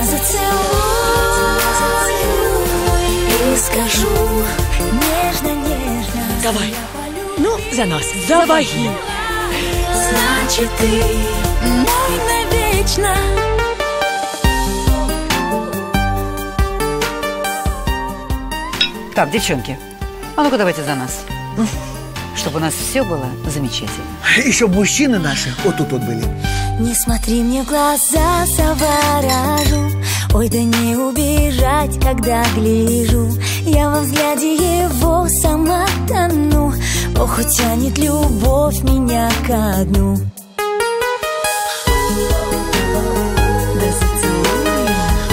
B: зацелую и скажу нежно-нежно.
W: Давай. Ну, за нас, за богиню.
B: Значит, ты мой навечно.
D: Так, девчонки, а ну-ка давайте за нас. Чтобы у нас все было замечательно.
C: Еще мужчины наши вот тут вот были.
B: Не смотри мне в глаза, заворожу. Ой, да не убежать, когда гляжу. Я во взгляде его сама тону. Ох, утянет любовь меня ко дну. Да зацелую,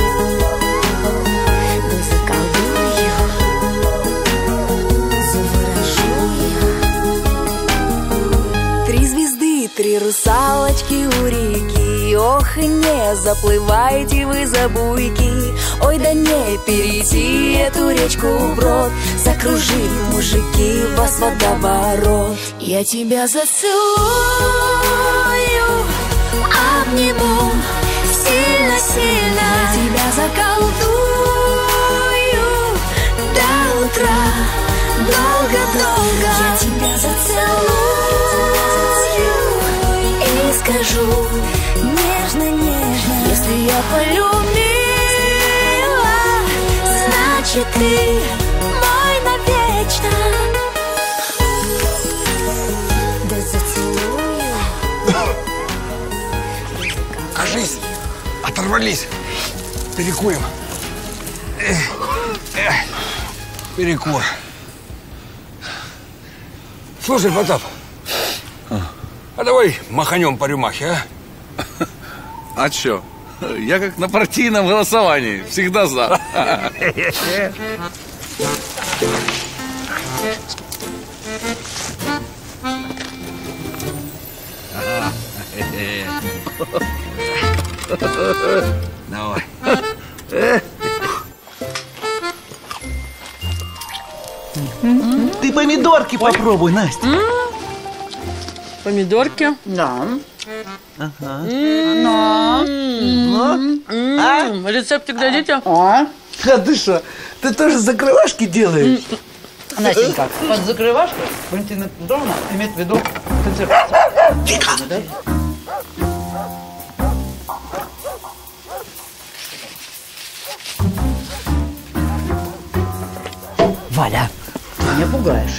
B: да заколдую, заворожу я. Три звезды, три русалочки у реки. Ох, и не заплывайте вы за буйки. Ой, да не перейти эту речку вброд. Закружили мужики вас водоворот. Я тебя зацелую, обниму сильно-сильно. Я тебя заколдую до утра, долго-долго. Я тебя зацелую скажу нежно-нежно. Если я полюбила, значит ты мой навечно. Да зацелую.
A: Кажись, оторвались. Перекурим. Эх, эх, перекур. Слушай, Потап, а, а давай маханем по рюмахе, а?
J: А чё? Я как на партийном голосовании. Всегда за.
A: Давай.
C: Ты помидорки попробуй, Настя.
W: Помидорки?
D: Да.
C: Ага.
W: А? Рецептик дадите?
C: А ты что, ты тоже закрывашки делаешь?
D: Настенька, под закрывашкой Валентина Петровна имеет в виду концерт.
C: Тихо!
D: Валя, ты меня пугаешь.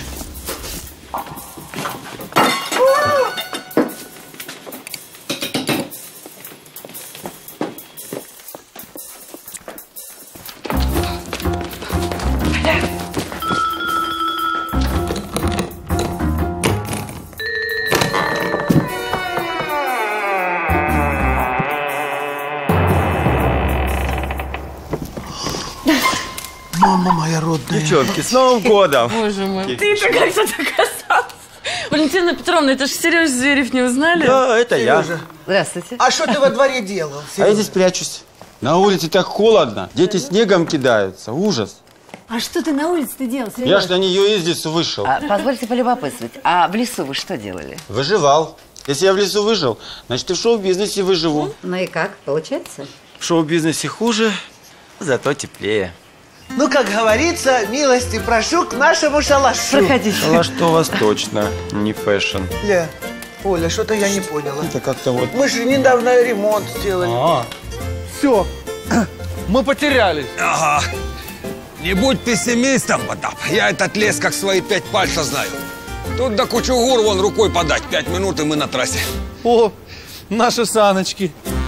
C: Мама моя родная.
X: Девчонки, с Новым годом!
W: Боже мой. Ты-то как тут оказался? Валентина Петровна, это же Сереж Зверев, не узнали?
X: Да, это я.
D: Здравствуйте.
C: А что ты во дворе делал?
X: А я здесь прячусь. На улице так холодно. Дети снегом кидаются. Ужас.
M: А что ты на улице-то делал, Сереж?
X: Я ж на нее из лесу вышел.
D: А, позвольте полюбопытствовать. А в лесу вы что делали?
X: Выживал. Если я в лесу выжил, значит и в шоу-бизнесе выживу.
D: Ну и как? Получается?
X: В шоу-бизнесе хуже, зато теплее.
C: Ну, как говорится, милости прошу к нашему шалашу.
X: Проходите. Шалаш у вас точно не фэшн.
C: Ля, Оля, что-то я не поняла.
X: Это как-то вот...
C: Мы же недавно ремонт сделали.
X: А.
C: Все, мы потерялись.
A: Ага. Не будь пессимистом, Потап. Я этот лес как свои пять пальцев знаю. Тут до Кучугур вон рукой подать. Пять минут, и мы на трассе.
U: О, наши саночки.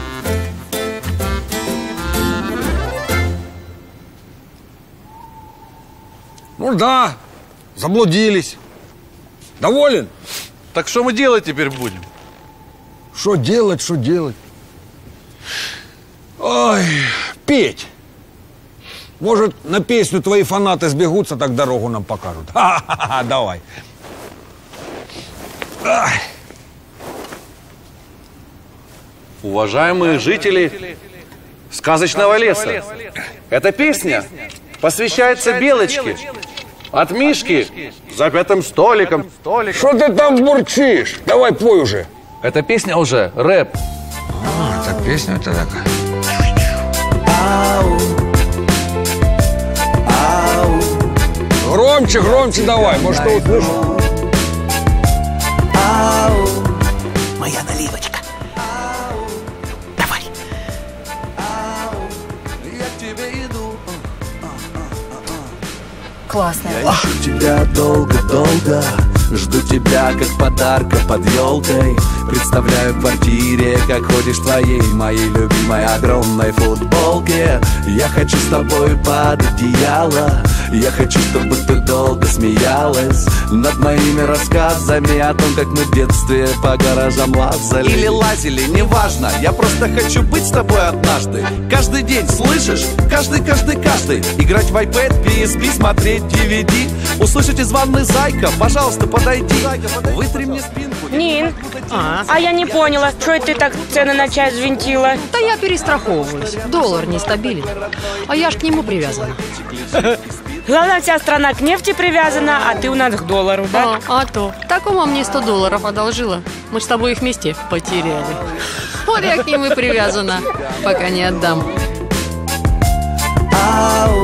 A: Ну да, заблудились. Доволен?
U: Так что мы делать теперь будем?
A: Что делать, что делать? Ой, петь. Может, на песню твои фанаты сбегутся, так дорогу нам покажут. Ха-ха-ха, давай. Ай.
J: Уважаемые жители сказочного леса, эта песня посвящается Белочке. От Мишки за пятым столиком.
A: Что ты там бурчишь? Давай пой уже.
J: Эта песня уже рэп.
A: А, это песня это такая. Громче, громче давай, может, кто услышал.
C: Моя наливочка. Давай.
W: Классно.
Q: Я ищу тебя долго-долго, жду тебя как подарка под елкой. Представляю в квартире, как ходишь в твоей, моей любимой огромной футболке. Я хочу с тобой под одеяло, я хочу, чтобы ты долго смеялась над моими рассказами о том, как мы в детстве по гаражам лазали. Или лазили, неважно, я просто хочу быть с тобой однажды. Каждый день, слышишь? Каждый, каждый, каждый. Играть в iPad, пи эс пи, смотреть ди ви ди. Услышать из ванны зайка, пожалуйста, подойди. Вытри мне спинку.
T: Нин, а, а я не поняла, что ты так цены на чай взвинтила?
P: Да я перестраховываюсь. Доллар нестабилен. А я ж к нему привязана.
T: Главное, вся страна к нефти привязана, а ты у нас к доллару, да?
P: А, а то. Так мама мне сто долларов одолжила. Мы с тобой их вместе потеряли. Вот я к ним и привязана, пока не отдам.
Q: Ау,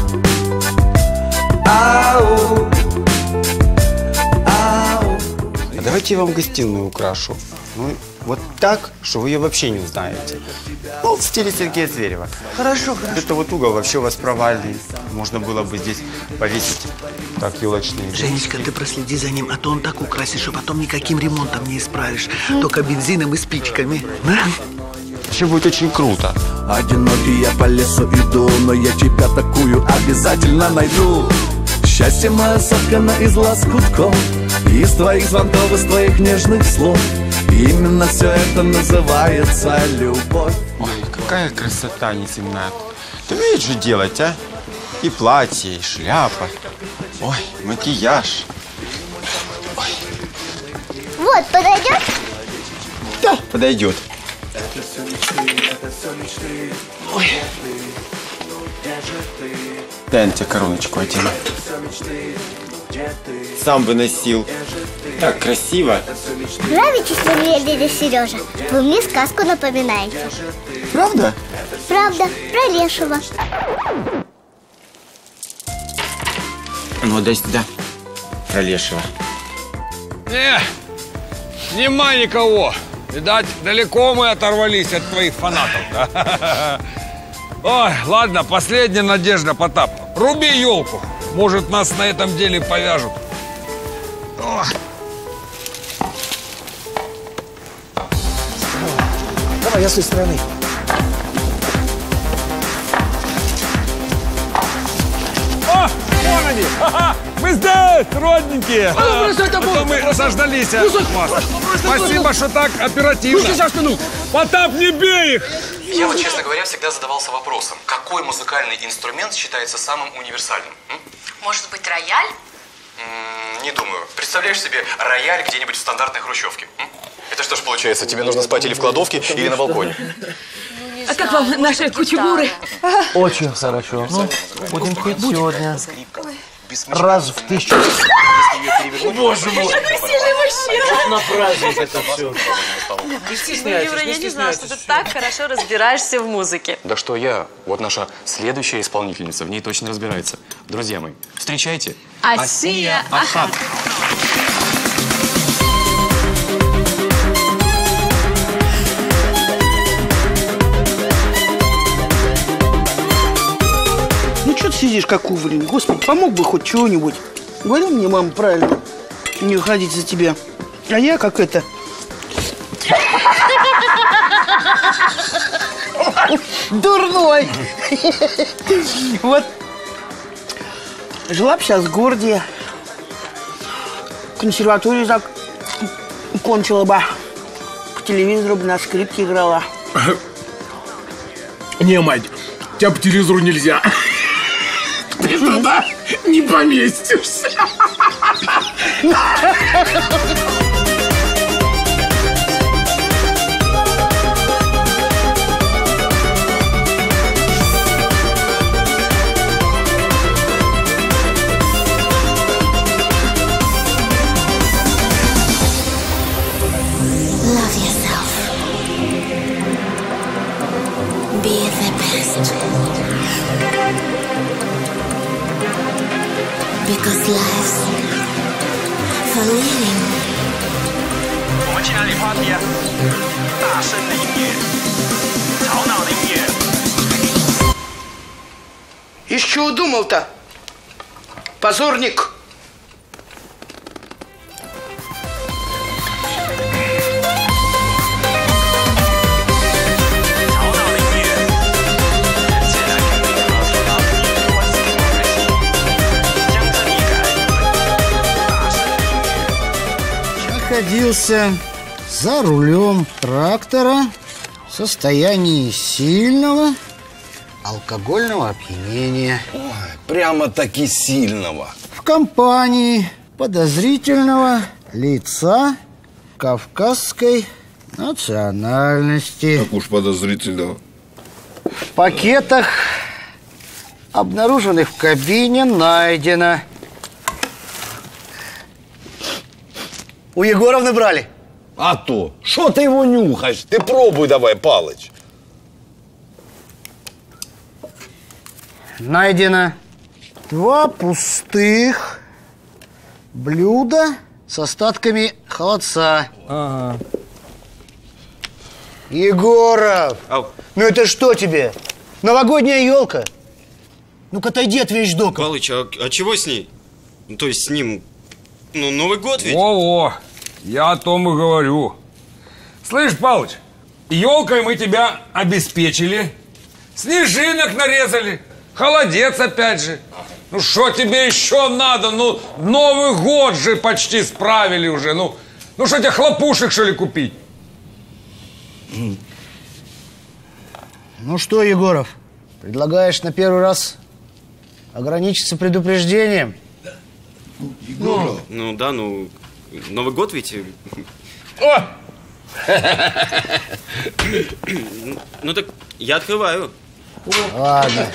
Q: ау, ау.
X: А давайте я вам гостиную украшу. Ну, Вот так, что вы ее вообще не узнаете. Ну, в стиле Сергея Зверева.
C: Хорошо, хорошо.
X: Это вот угол вообще у вас провальный. Можно было бы здесь повесить так елочные.
C: Женечка, ты проследи за ним, а то он так украсит, что потом никаким ремонтом не исправишь. Только бензином и спичками.
X: Вообще будет очень круто.
Q: Одинокий я по лесу иду, но я тебя такую обязательно найду. Счастье мое соткано из лоскутков, из твоих звонков, из твоих нежных слов. Именно все это называется любовь.
X: Ой, какая красота неземная. Ты умеешь же делать, а? И платье, и шляпа. Ой, макияж.
G: Вот, подойдет?
X: Да, подойдет. Ой. Дай я тебе короночку одену. Сам бы носил. Так красиво.
G: Нравитесь мне, дядя Сережа? Вы мне сказку напоминаете.
X: Правда?
G: Правда, про Лешего.
X: Ну, дай сюда. Про Лешего.
A: Не, нема никого. Видать, далеко мы оторвались от твоих фанатов. Ой, ладно, последняя надежда, Потап. Руби елку. Может, нас на этом деле повяжут. Ой.
N: Давай, я с той стороны.
A: О, вон они! Ха-ха! Мы здесь, родненькие!
N: А, брось, это
A: а то мы заждались от вас. Спасибо, что так оперативно. Потап, не бей их!
H: Я вот, честно говоря, всегда задавался вопросом, какой музыкальный инструмент считается самым универсальным? М?
O: Может быть, рояль?
H: М, не думаю. Представляешь себе рояль где-нибудь в стандартной хрущевке? М? Это что ж получается, тебе нужно спать или в кладовке, или на балконе?
W: А как вам наши кучугуры?
N: Очень хорошо. Ну, будем петь сегодня. Раз в тысячу.
H: Боже мой!
W: Какой сильный мужчина!
N: На праздник это все.
O: Ну, Юра, я не знала, что ты так хорошо разбираешься в музыке.
H: Да что я? Вот наша следующая исполнительница в ней точно разбирается. Друзья мои, встречайте.
W: Асия Ахат.
C: Ну что ты сидишь как уволень? Господи, помог бы хоть чего-нибудь. Говорил мне мама правильно, не уходить за тебя. А я как это... Дурной. Вот. Жила б сейчас в городе. Консерваторию зак... кончила бы. К телевизору бы на скрипке играла.
K: Не, мать, тебя по телевизору нельзя. Ты туда не поместишься.
B: Love yourself. Be the best. Because life's for living.
V: 我们去哪里 party 啊？大声的音乐，吵闹的音乐。
C: Из чего думал-то? Позорник.
Y: Находился за рулем трактора в состоянии сильного алкогольного опьянения.
S: Ой, прямо-таки сильного.
Y: В компании подозрительного лица кавказской национальности.
S: Так уж подозрительного.
Y: В пакетах, обнаруженных в кабине, найдено. У Егоровны брали.
S: А то, что ты его нюхаешь? Ты пробуй давай, Палыч.
Y: Найдено два пустых блюда с остатками холодца.
S: Ага.
Y: Егоров!
X: Ау.
Y: Ну это что тебе? Новогодняя елка? Ну-ка отойди от вещдока.
X: Палыч, а, а чего с ней? Ну, то есть с ним, ну, Новый год ведь?
A: Во-во, я о том и говорю. Слышь, Палыч, елкой мы тебя обеспечили, снежинок нарезали, холодец опять же. Ну что тебе еще надо? Ну, Новый год же почти справили уже. Ну, ну что тебе, хлопушек что ли купить?
Y: Ну что, Егоров, предлагаешь на первый раз ограничиться предупреждением?
X: Ну, ну да, ну, Новый год ведь...
A: О!
X: Ну так я открываю.
Y: Ладно.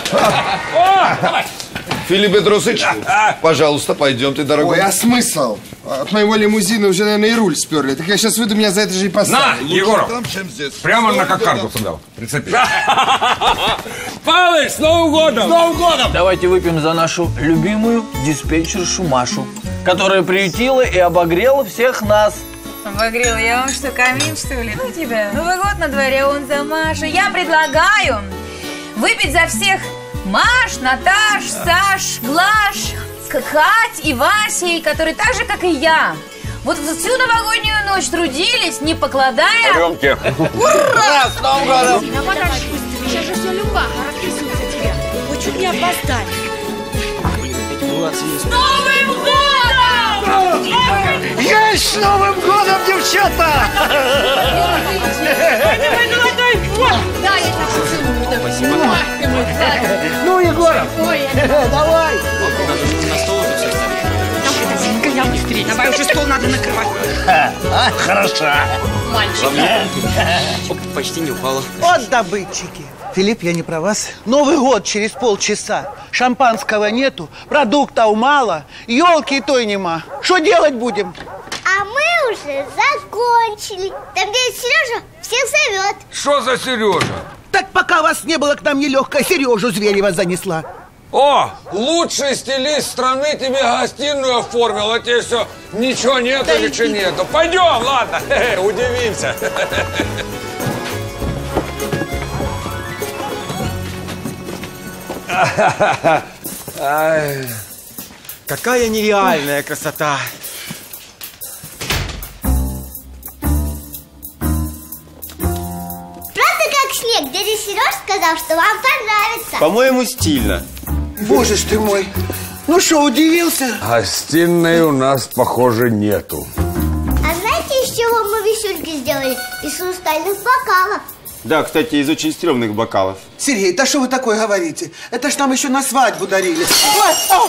S: Филипп Петросович, пожалуйста, пойдемте, дорогой.
K: Ой, а смысл? От моего лимузина уже, наверное, и руль сперли. Так я сейчас выйду, меня за это же и поставят.
A: На, Егоров, прямо на кокарду сюда. Прицепи. Палыч, с Новым годом!
U: С Новым годом! Давайте выпьем за нашу любимую диспетчершу Машу, которая приютила и обогрела всех нас.
E: Обогрела я вам что, камин, что ли? Ну тебя, Новый год на дворе, он за Машу. Я предлагаю выпить за всех Маш, Наташ, Саш, Глаш, Кать и Васей, которые так же, как и я, вот всю новогоднюю ночь трудились, не покладая...
A: Пойдемте.
E: Ура!
U: С Новым годом!
M: Ну подожди, сейчас же все Любаха расписывается тебе. Вы чуть не опоздали.
E: С Новым годом!
Y: Есть с Новым годом, девчата!
M: Давай, давай, давай! Да, я так целую.
X: Спасибо.
Y: Ну, Егоров, давай!
X: На стол уже все ставить.
M: Давай, давай, быстрее. Давай, уже стол надо накрывать.
Y: А, хорошо.
M: Мальчик.
X: Оп, почти не упала.
Y: Вот добытчики. Филипп, я не про вас. Новый год через полчаса. Шампанского нету, продуктов мало, елки и той нема. Что делать будем?
G: А мы уже закончили. Там дядя Сережа всех зовет.
A: Что за Сережа?
Y: Так пока вас не было, к нам нелегкая Сережу Зверева занесла.
A: О, лучший стилист страны тебе гостиную оформил, а тебе все, ничего нету да или что нету. Пойдем, ладно, удивимся.
X: Какая нереальная красота!
G: Правда, как снег? Дядя Сереж сказал, что вам понравится.
X: По-моему, стильно.
Y: Боже ж ты мой. Ну что, удивился?
A: Гостиной у нас, похоже, нету.
G: А знаете, из чего мы висюльки сделали? Из хрустальных бокалов.
X: Да, кстати, из очень стрёмных бокалов.
Y: Сергей, да что вы такое говорите? Это ж нам еще на свадьбу дарили. Ой, о!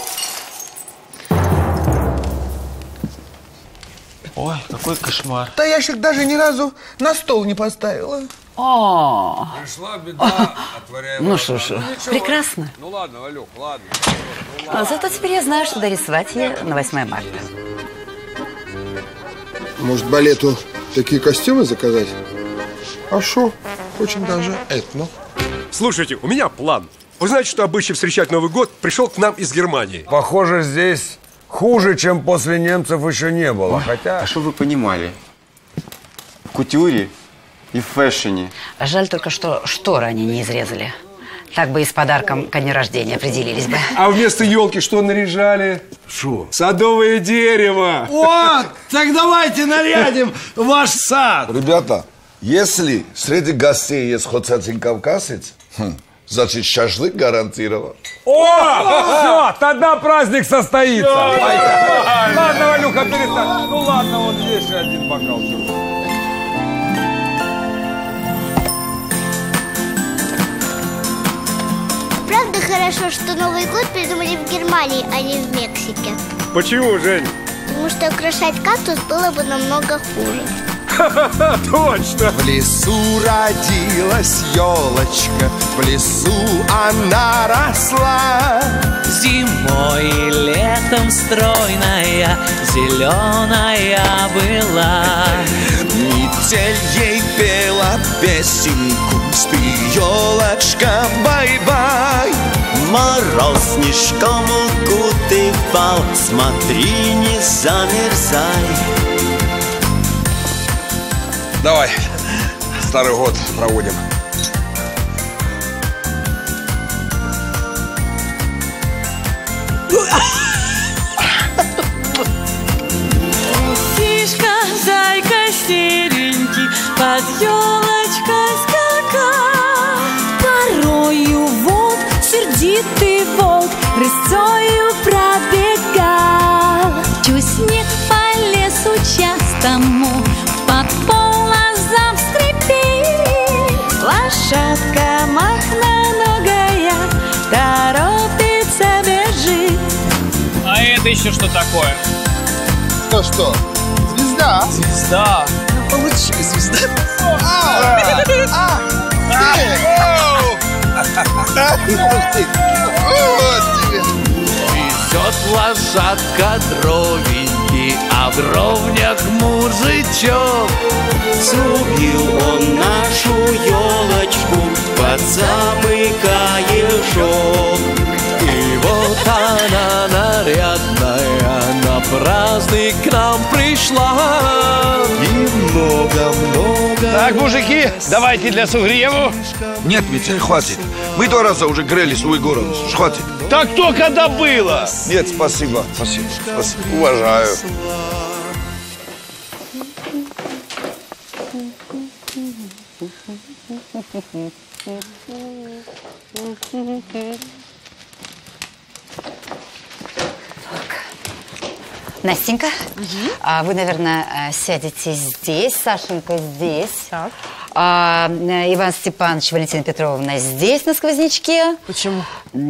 X: Ой, какой кошмар.
Y: Да я ж их даже ни разу на стол не поставила.
D: О,
A: Пришла беда, отворяем.
D: ну что ж, прекрасно.
A: Ну ладно, Валюк, ладно. Ну,
D: А зато теперь я знаю, что дарить сватье на восьмое марта.
K: Может, балету такие костюмы заказать? А шо? Очень даже этно.
F: Слушайте, у меня план. Вы знаете, что обычай встречать Новый год пришел к нам из Германии.
A: Похоже, здесь хуже, чем после немцев, еще не было. Хотя...
X: А что вы понимали? В кутюре и в фэшне.
D: Жаль только, что шторы они не изрезали. Так бы и с подарком ко дню рождения определились бы.
F: А вместо елки что наряжали?
A: Шо?
F: Садовое дерево.
Y: Вот, так давайте нарядим ваш сад.
S: Ребята, если среди гостей есть хоть один кавказец, хм, значит, шашлык гарантирован.
A: О, все, тогда праздник состоится. Ладно, Валюха, перестань. Ну ладно, вот здесь один бокал.
G: Правда хорошо, что Новый год придумали в Германии, а не в Мексике.
F: Почему, Жень?
G: Потому что украшать кактус было бы намного хуже.
F: Точно!
I: В лесу родилась елочка, в лесу она росла.
L: Зимой и летом стройная, зеленая была.
I: Метель ей пела песенку, спи, елочка, бай-бай.
L: Мороз снежком укутывал, смотри, не замерзай.
A: Давай. Старый год проводим.
L: Тишка, зайка серенький, под елочкой скакал. Порою вот сердитый волк рысцою пробегал.
B: Чуть снег по лесу частому под полозом скрипит. Лошадка махноногая торопится бежит.
U: А это еще что такое?
K: То что? Звезда.
U: Звезда.
K: Получи звезда.
L: Везет лошадка дровеньки, а в дровнях мужичок. Срубил он нашу елочку под самый каешок. И вот она нарядная на праздник к нам пришла. И много-много.
J: Так, мужики, давайте для сугреву.
S: Нет, Митя, хватит. Мы два раза уже грелись у Егора. Хватит.
J: Так то когда было?
S: Нет, спасибо. Спасибо. Спасибо.
A: Уважаю.
D: Настенька, а вы, наверное, сядете здесь, Сашенька здесь. Так. А, Иван Степанович, Валентина Петровна здесь, на сквознячке.
O: Почему?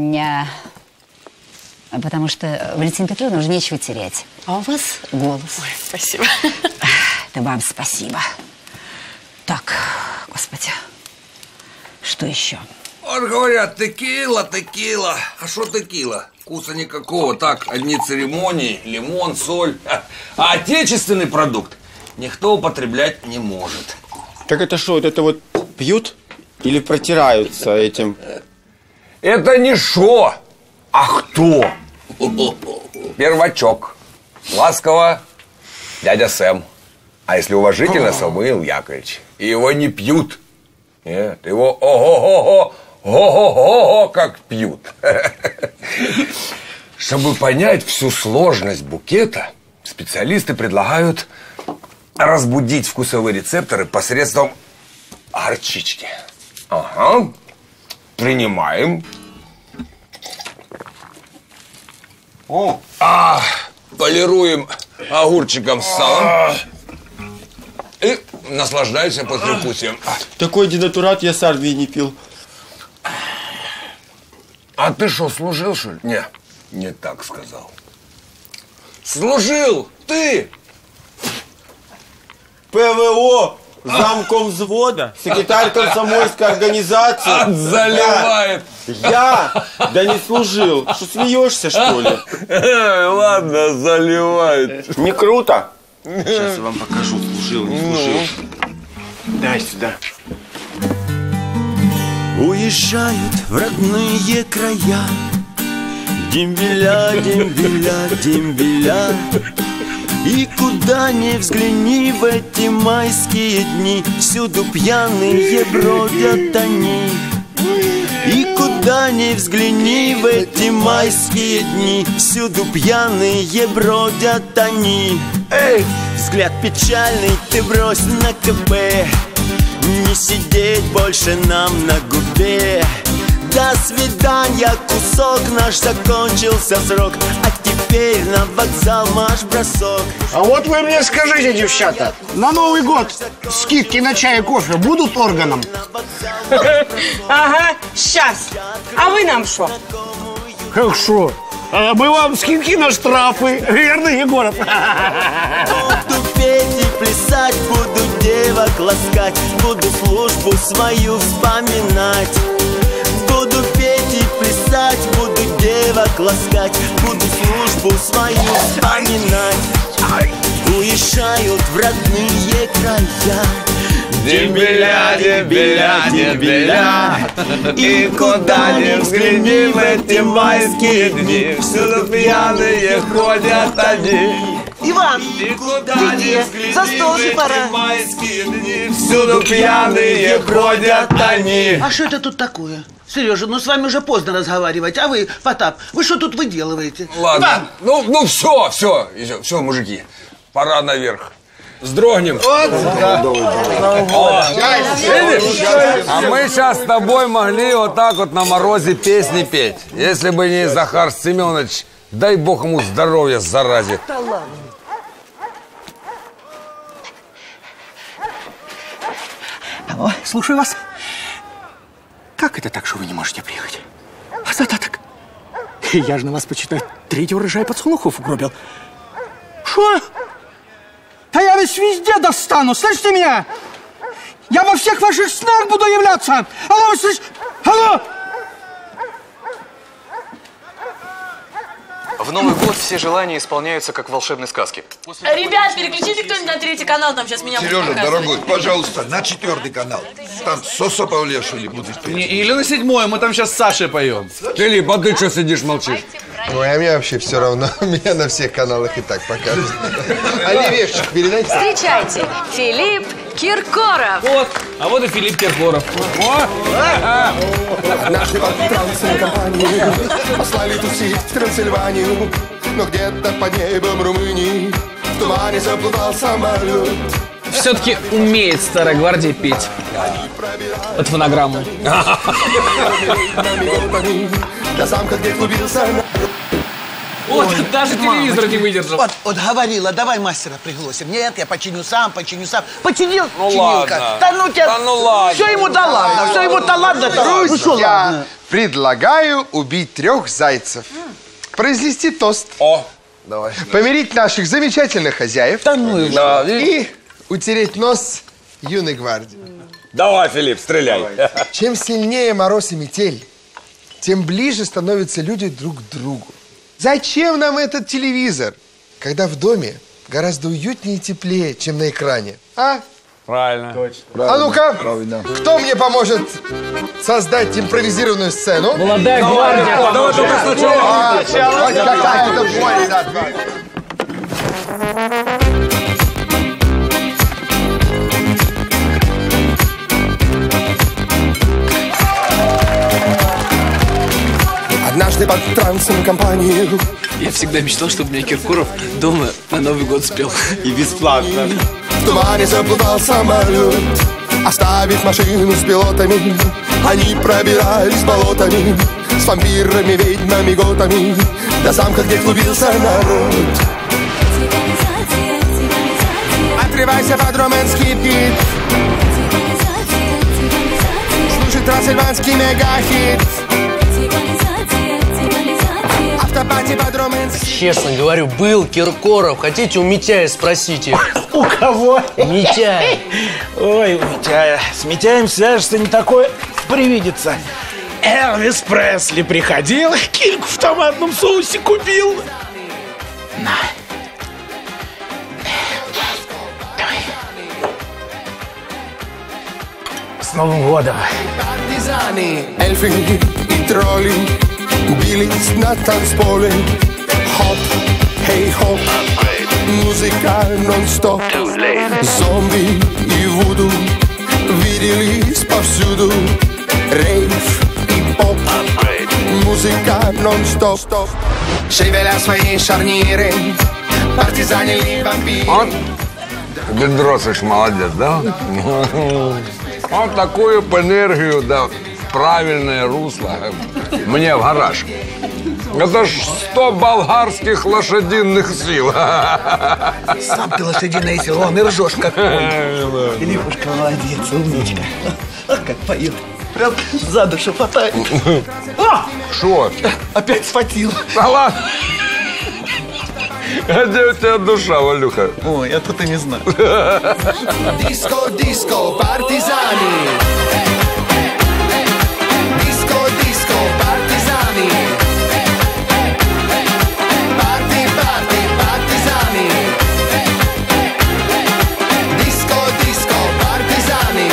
D: А, потому что Валентина Петровна уже нечего терять. А у вас голос.
O: Ой, спасибо.
D: Да вам спасибо. Так, господи, что еще?
A: Вот говорят, текила, текила. А что текила? Вкуса никакого. Так, одни церемонии, лимон, соль. А отечественный продукт никто употреблять не может.
X: Так это что, вот это вот пьют или протираются этим?
A: Это не шо, а кто? Первачок. Ласково дядя Сэм. А если уважительно, Самуил Яковлевич. И его не пьют. Нет, его ого-го-го, ого-го-го, как пьют. Чтобы понять всю сложность букета, специалисты предлагают разбудить вкусовые рецепторы посредством горчички. Ага. Принимаем. О. А, полируем огурчиком с салом. И наслаждаемся послевкусием.
X: Такой денатурат я с армии не пил.
A: А ты что, служил, что ли? Не, не так сказал. Служил ты!
X: ПВО, замком взвода, секретарь комсомольской организации.
A: Заливает.
X: Я? Да не служил. Что, смеешься, что ли?
A: Ладно, заливает.
X: Не круто? Сейчас я вам покажу, служил, не служил. Дай сюда.
L: Уезжают в родные края, дембеля, дембеля, дембеля. И куда ни взгляни в эти майские дни, всюду пьяные бродят они. И куда ни взгляни в эти майские дни, всюду пьяные бродят они. Эй! Взгляд печальный ты брось на КП, не сидеть больше нам на губе. До свидания, кусок наш, закончился срок, а теперь на вокзал марш-бросок.
J: А вот вы мне скажите, девчата, на Новый год скидки на чай и кофе будут органом?
O: Ага, сейчас. А вы нам что?
J: Как что? А мы вам скидки на штрафы, верно, Егоров?
L: Буду петь и плясать, буду девок ласкать, буду службу свою вспоминать. Буду петь и плясать, буду девок ласкать, буду службу свою вспоминать. Уезжают в родные края,
A: дембеля, дембеля, дембеля.
L: И куда ни взгляни в эти майские дни, всюду пьяные ходят они.
Y: Иван,
I: где?
Y: За стол же пора.
I: Всюду пьяные бродят они.
Y: А что это тут такое? Сережа, ну с вами уже поздно разговаривать. А вы, Потап, вы что тут выделываете?
A: Ладно,
Y: Иван!
A: ну, ну все, все, все, мужики, пора наверх. Сдрогнем.
Y: Вот.
A: О, а мы сейчас с тобой могли вот так вот на морозе песни петь. Если бы не Захар Семенович, дай бог ему здоровья, заразе.
Y: Да ладно.
J: О, слушаю вас. Как это так, что вы не можете приехать? А задаток? Я же на вас, почитай, третий урожай подсолнухов угробил. Что? Да я ведь везде достану, слышите меня? Я во всех ваших снах буду являться. Алло, вы слышите? Алло!
H: В Новый год все желания исполняются, как в волшебной сказке.
O: Ребят, переключите кто-нибудь на третий канал, там сейчас меня
S: Сережа,
O: будут показывать.
S: дорогой, пожалуйста, на четвертый канал. Там Сосо Павлешвили будет петь.
U: Или на седьмой, мы там сейчас с Сашей поем.
A: Филипп, а ты что сидишь, молчишь?
K: Ой, а мне вообще все равно. Меня на всех каналах и так покажут. Оливьевчик, передайте.
O: Встречайте, Филипп Киркоров.
U: Вот, а вот и Филипп Киркоров.
K: Однажды под трансом компанию послали тусить в Трансильванию, но где-то под небом Румынии в тумане заплутал самолет.
U: Все-таки умеет Старая Гвардия петь. Под фонограмму.
K: До замка, где клубился.
U: Вот, даже телевизор не выдержал.
Y: Вот, вот говорила, давай мастера пригласим. Нет, я починю сам, починю сам. Починил,
A: Ну
Y: чинилка.
A: ладно.
Y: Да ну тебя,
A: Да ну ладно.
Y: все ему-то ладно, все ему-то ладно. Ну что
K: Друзья,
Y: ладно?
K: предлагаю убить трех зайцев. Произнести тост.
A: О, давай.
K: Помирить наших замечательных хозяев.
Y: Да ну его.
A: Да,
K: И утереть нос юной гвардии.
A: давай, Филипп, стреляй.
K: Чем сильнее мороз и метель, тем ближе становятся люди друг к другу. Зачем нам этот телевизор, когда в доме гораздо уютнее и теплее, чем на экране? А?
A: Правильно.
K: А ну-ка, кто мне поможет создать импровизированную сцену?
U: Молодая гвардия.
A: Давай только сначала.
K: А, какая-то боль, да. Однажды под трансом компанию.
U: Я всегда мечтал, чтобы меня Киркоров дома на Новый год спел.
L: И бесплатно.
K: В тумане заплутал самолет, оставив машину с пилотами. Они пробирались болотами, с вампирами, ведьмами, готами, до замка, где клубился народ. Отрывайся под романский бит, слушай трансильванский мегахит.
N: Честно говорю, был Киркоров. Хотите, у Митяя спросите.
J: У кого?
N: Митяй.
J: Ой, у Митяя. С Митяем свяжешься, не такое привидится. Элвис Пресли приходил, кильку в томатном соусе купил. На. Давай. С Новым годом.
K: Партизаны, эльфы и тролли бились на танцполе. Хоп, хей, хоп, музыка нон-стоп. Зомби и вуду виделись повсюду. Рейв и поп, музыка нон-стоп. Шевеля свои шарниры, партизанили вампиры.
A: Вот, Бендросович молодец, да? Вот такую энергию, да, правильное русло мне в гараж. Это ж сто болгарских лошадиных сил.
Y: Сам ты лошадиная сила, он и ржешь как конь. Филиппушка молодец, умничка. Ах, как поет. Прям за душу хватает. О!
A: Шо?
Y: Опять схватил.
A: Да ладно. А где у тебя душа, Валюха?
Y: Ой, я тут и не знаю.
K: Диско, диско, партизаны. Диско, диско, партизаны. Парти, парти, партизаны. Диско, диско, партизаны.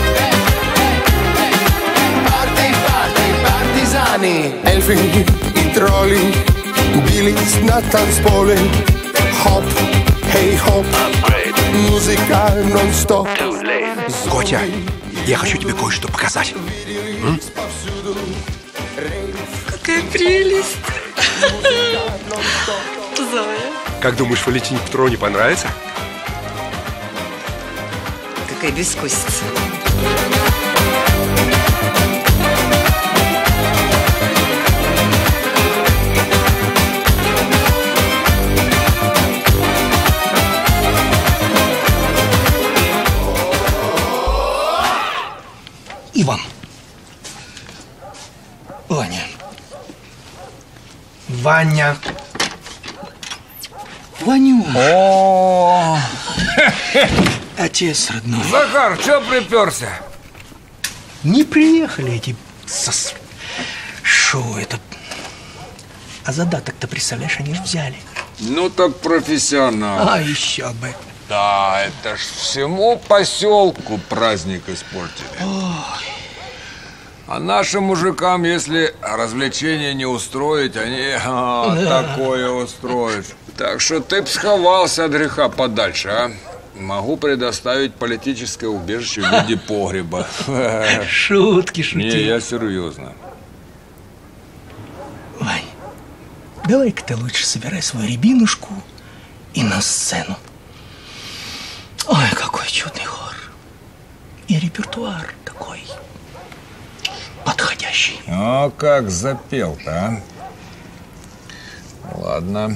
K: Парти, парти, партизаны. Эльфы и тролли бились на танцполе. хоп, эй, хоп, музыка нон-стоп.
J: Котя, я хочу тебе кое-что показать. М?
O: Какая прелесть. Зоя.
F: Как думаешь, Валентине Петровне понравится?
D: Какая бескусица.
J: Иван. Ваня. Ваня. Ваню.
A: О,
J: Отец родной.
A: Захар, что приперся?
J: Не приехали эти сос... Шо это? А задаток-то, представляешь, они ж взяли.
A: Ну так профессионал.
J: А еще бы.
A: Да, это ж всему поселку праздник испортили.
J: Ой.
A: А нашим мужикам, если развлечения не устроить, они а,
J: Да.
A: такое устроят. Так что ты б сховался от греха подальше, а? Могу предоставить политическое убежище в виде погреба.
J: Шутки шутил.
A: Не, я серьезно.
J: Вань, давай-ка ты лучше собирай свою рябинушку и на сцену. Ой, какой чудный хор. И репертуар такой подходящий.
A: О, как запел-то, а? Ладно.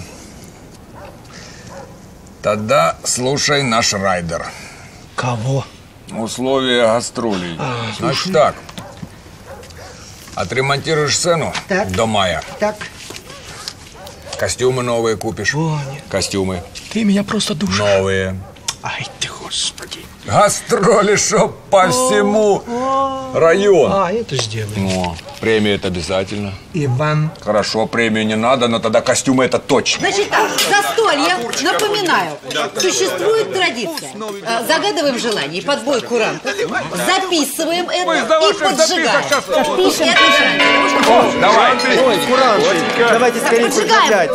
A: Тогда слушай наш райдер.
J: Кого?
A: Условия гастролей.
J: А,
A: Значит
J: слушай.
A: так. Отремонтируешь сцену
J: Так.
A: до мая.
J: Так.
A: Костюмы новые купишь.
J: Ваня.
A: Костюмы.
J: Ты меня просто душишь.
A: Новые.
J: Ай ты, господи.
A: Гастроли, чтоб по всему району.
J: А, это сделаем.
A: О, премия это обязательно.
J: Иван.
A: Хорошо, премию не надо, но тогда костюмы это точно.
D: Значит так, застолье, напоминаю, существует традиция. Э, Загадываем желание под бой курантов, записываем это и поджигаем. И отмечаем.
A: Давай.
X: Ой, куранты, давайте скорее
D: Поджигаем.
X: поджигать.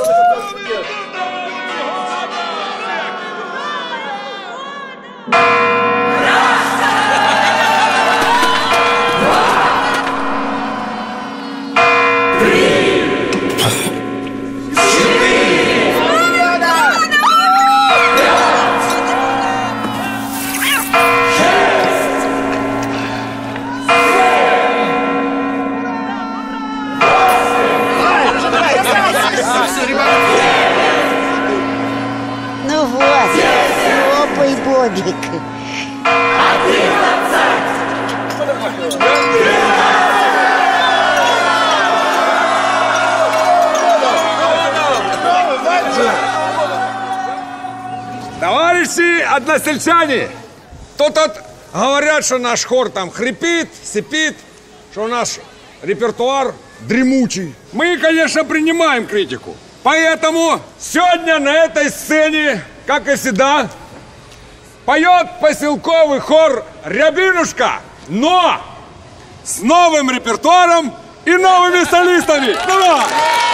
G: Ну вот, хлопай, Бобик.
A: Товарищи односельчане, тут вот говорят, что наш хор там хрипит, сипит, что наш репертуар дремучий. Мы, конечно, принимаем критику. Поэтому сегодня на этой сцене, как и всегда, поет поселковый хор «Рябинушка», но с новым репертуаром и новыми солистами. Давай!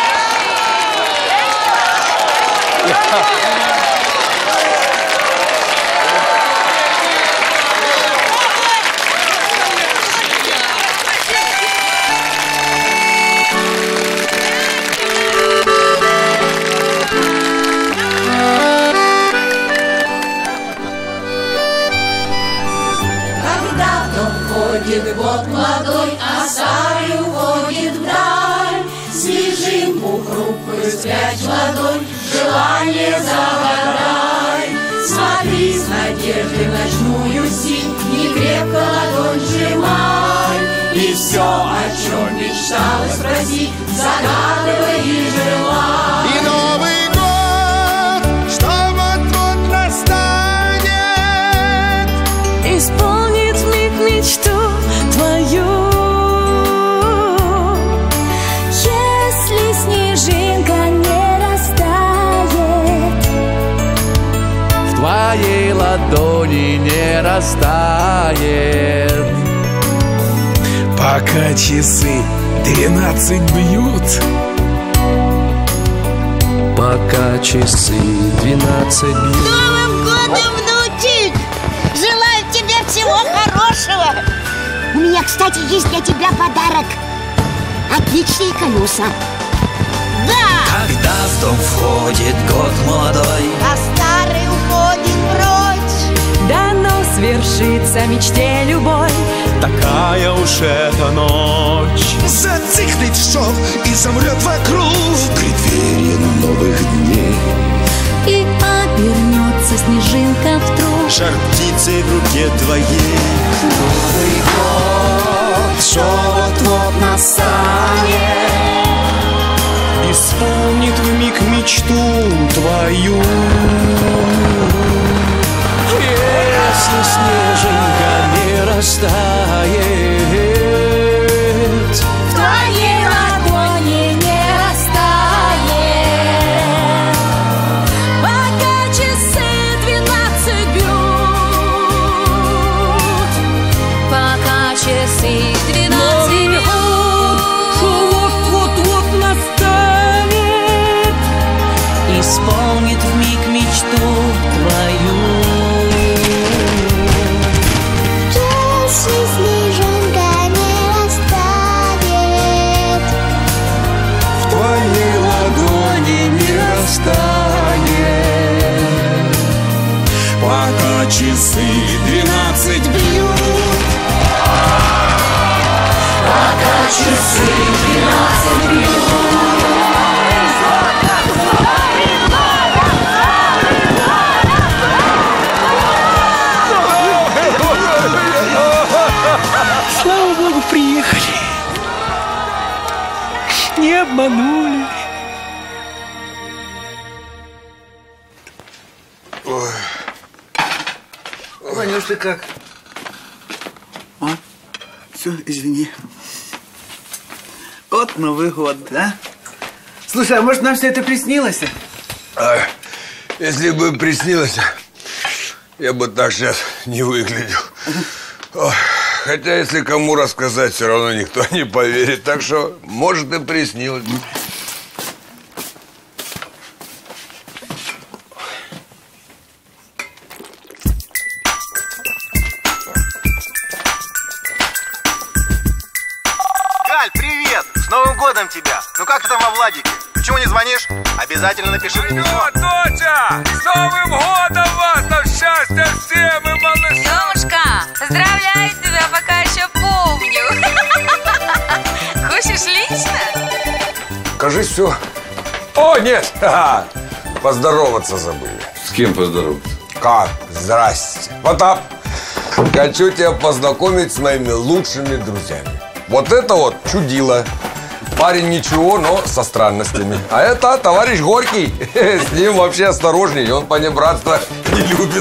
B: Когда в дом входит год молодой, а старый уходит вдаль, снежинку хрупкую спрячь в ладонь, желание загадай. Смотри с надеждой в ночную синь, не крепко ладонь сжимай, и все, о чем мечталось спросить, загадывай и желай.
K: И Новый год, что вот-вот настанет,
B: Исполнит вмиг мечту твою. Если снежинка не растает,
N: В твоей ладони не растает.
P: Пока часы двенадцать бьют,
L: пока часы двенадцать бьют.
G: С Новым годом, внучек! Желаю тебе всего хорошего! У меня, кстати, есть для тебя подарок. Отличные колеса. Да!
L: Когда в дом входит год молодой,
G: а старый уходит прочь.
B: Да ну свершится мечте любой.
L: такая уж эта ночь.
K: Зацикнет все и замрет вокруг в преддверии новых дней.
B: И обернется снежинка в труд.
L: Жар птицы в руке твоей.
B: Новый год, все вот-вот настанет.
L: Исполнит вмиг мечту твою. Если снежинка не растает,
B: в твоей ладони не растает. Пока часы двенадцать бьют, пока часы двенадцать бьют,
L: вот-вот-вот настанет, исполнит вмиг мечту твою.
G: Если снежинка не растает,
L: в твоей ладони не растает, пока часы двенадцать бьют,
B: пока часы двенадцать бьют.
J: Слава Богу, приехали. Не обманули.
A: Ой.
C: Ванюш, ты как? А? Все, извини. Вот Новый год, да? Слушай, а может нам все это приснилось?
A: А, если бы приснилось, я бы так сейчас не выглядел. Ой, хотя, если кому рассказать, все равно никто не поверит. Так что, может, и приснилось.
H: Галь, привет! С Новым годом тебя! Ну как ты там во Владике? Почему не звонишь? Обязательно напиши мне письмо.
A: Алло, доча! С Новым годом вас! Там счастья всем и малышам!
E: Тёмушка, поздравляю тебя, пока еще помню. Хочешь лично?
A: Кажись, все. О, нет! Ха-ха. Поздороваться забыли.
S: С кем поздороваться?
A: Как? Здрасте. Потап, хочу тебя познакомить с моими лучшими друзьями. Вот это вот чудило. Парень ничего, но со странностями. А это товарищ Горький. С ним вообще осторожней, он понебратства не любит.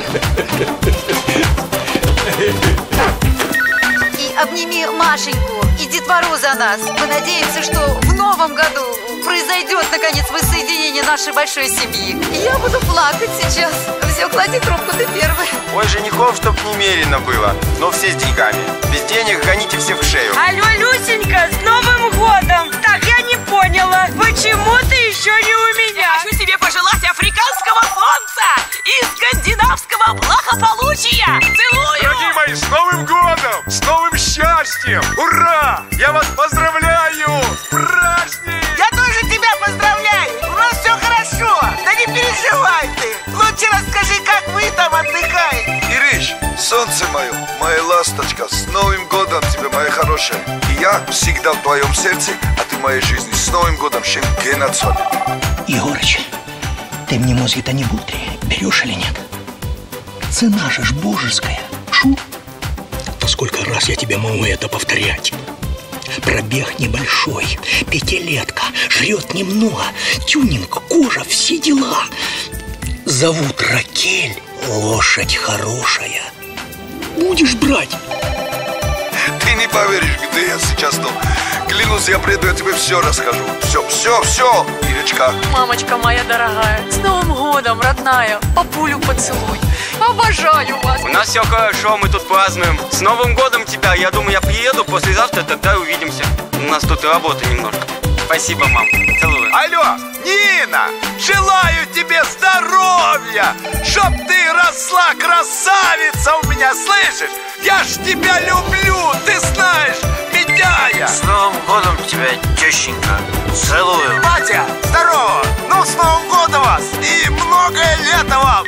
D: И обними Машеньку и детвору за нас. Мы надеемся, что в новом году произойдет, наконец, воссоединение нашей большой семьи. И я буду плакать сейчас. Все, клади трубку, ты первый.
H: Ой, женихов, чтоб немерено было, но все с деньгами. Без денег гоните все в шею.
M: Алло, Люсенька, с Новым годом! Так, я не поняла, почему ты еще не у меня?
O: Хочу себе пожелать африканского солнца и скандинавского благополучия! Целую!
F: Дорогие мои, с Новым годом! С новым счастьем! Ура! Я вас поздравляю! Праздник!
C: Я тоже тебя поздравляю! У нас все хорошо! Да не переживай ты! Лучше расскажи, как вы там отдыхаете!
S: Ириш, солнце мое, моя ласточка, с Новым годом тебя, моя хорошая. И я всегда в твоем сердце, а ты в моей жизни. С Новым годом, Шенген отсюда.
J: Егорыч, ты мне мозги-то не бутри, берешь или нет? Цена же ж божеская. Шу? Да сколько раз я тебе могу это повторять? Пробег небольшой, пятилетка, жрет немного, тюнинг, кожа, все дела. Зовут Ракель, лошадь хорошая. Будешь брать?
S: Ты не поверишь, где я сейчас, но клянусь, я приду, я тебе все расскажу. Все, все, все, Ирочка.
O: Мамочка моя дорогая, с Новым годом, родная, папулю поцелуй. Обожаю вас.
X: У нас все хорошо, мы тут празднуем. С Новым годом тебя, я думаю, я приеду послезавтра, тогда увидимся. У нас тут работы немножко. Спасибо, мам. Целую.
F: Алло, Нина, желаю тебе здоровья, чтоб ты росла красавица у меня, слышишь? Я ж тебя люблю, ты знаешь, Митяя.
X: С Новым годом тебя, тещенька. Целую.
F: Батя, здорово. Ну, с Новым годом вас и многое лето вам.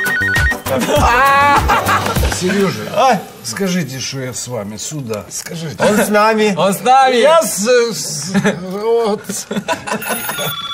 P: Сережа, а? Скажите, что я с вами сюда. Скажите.
Q: Он с нами.
P: Он с нами. Я с... с- вот.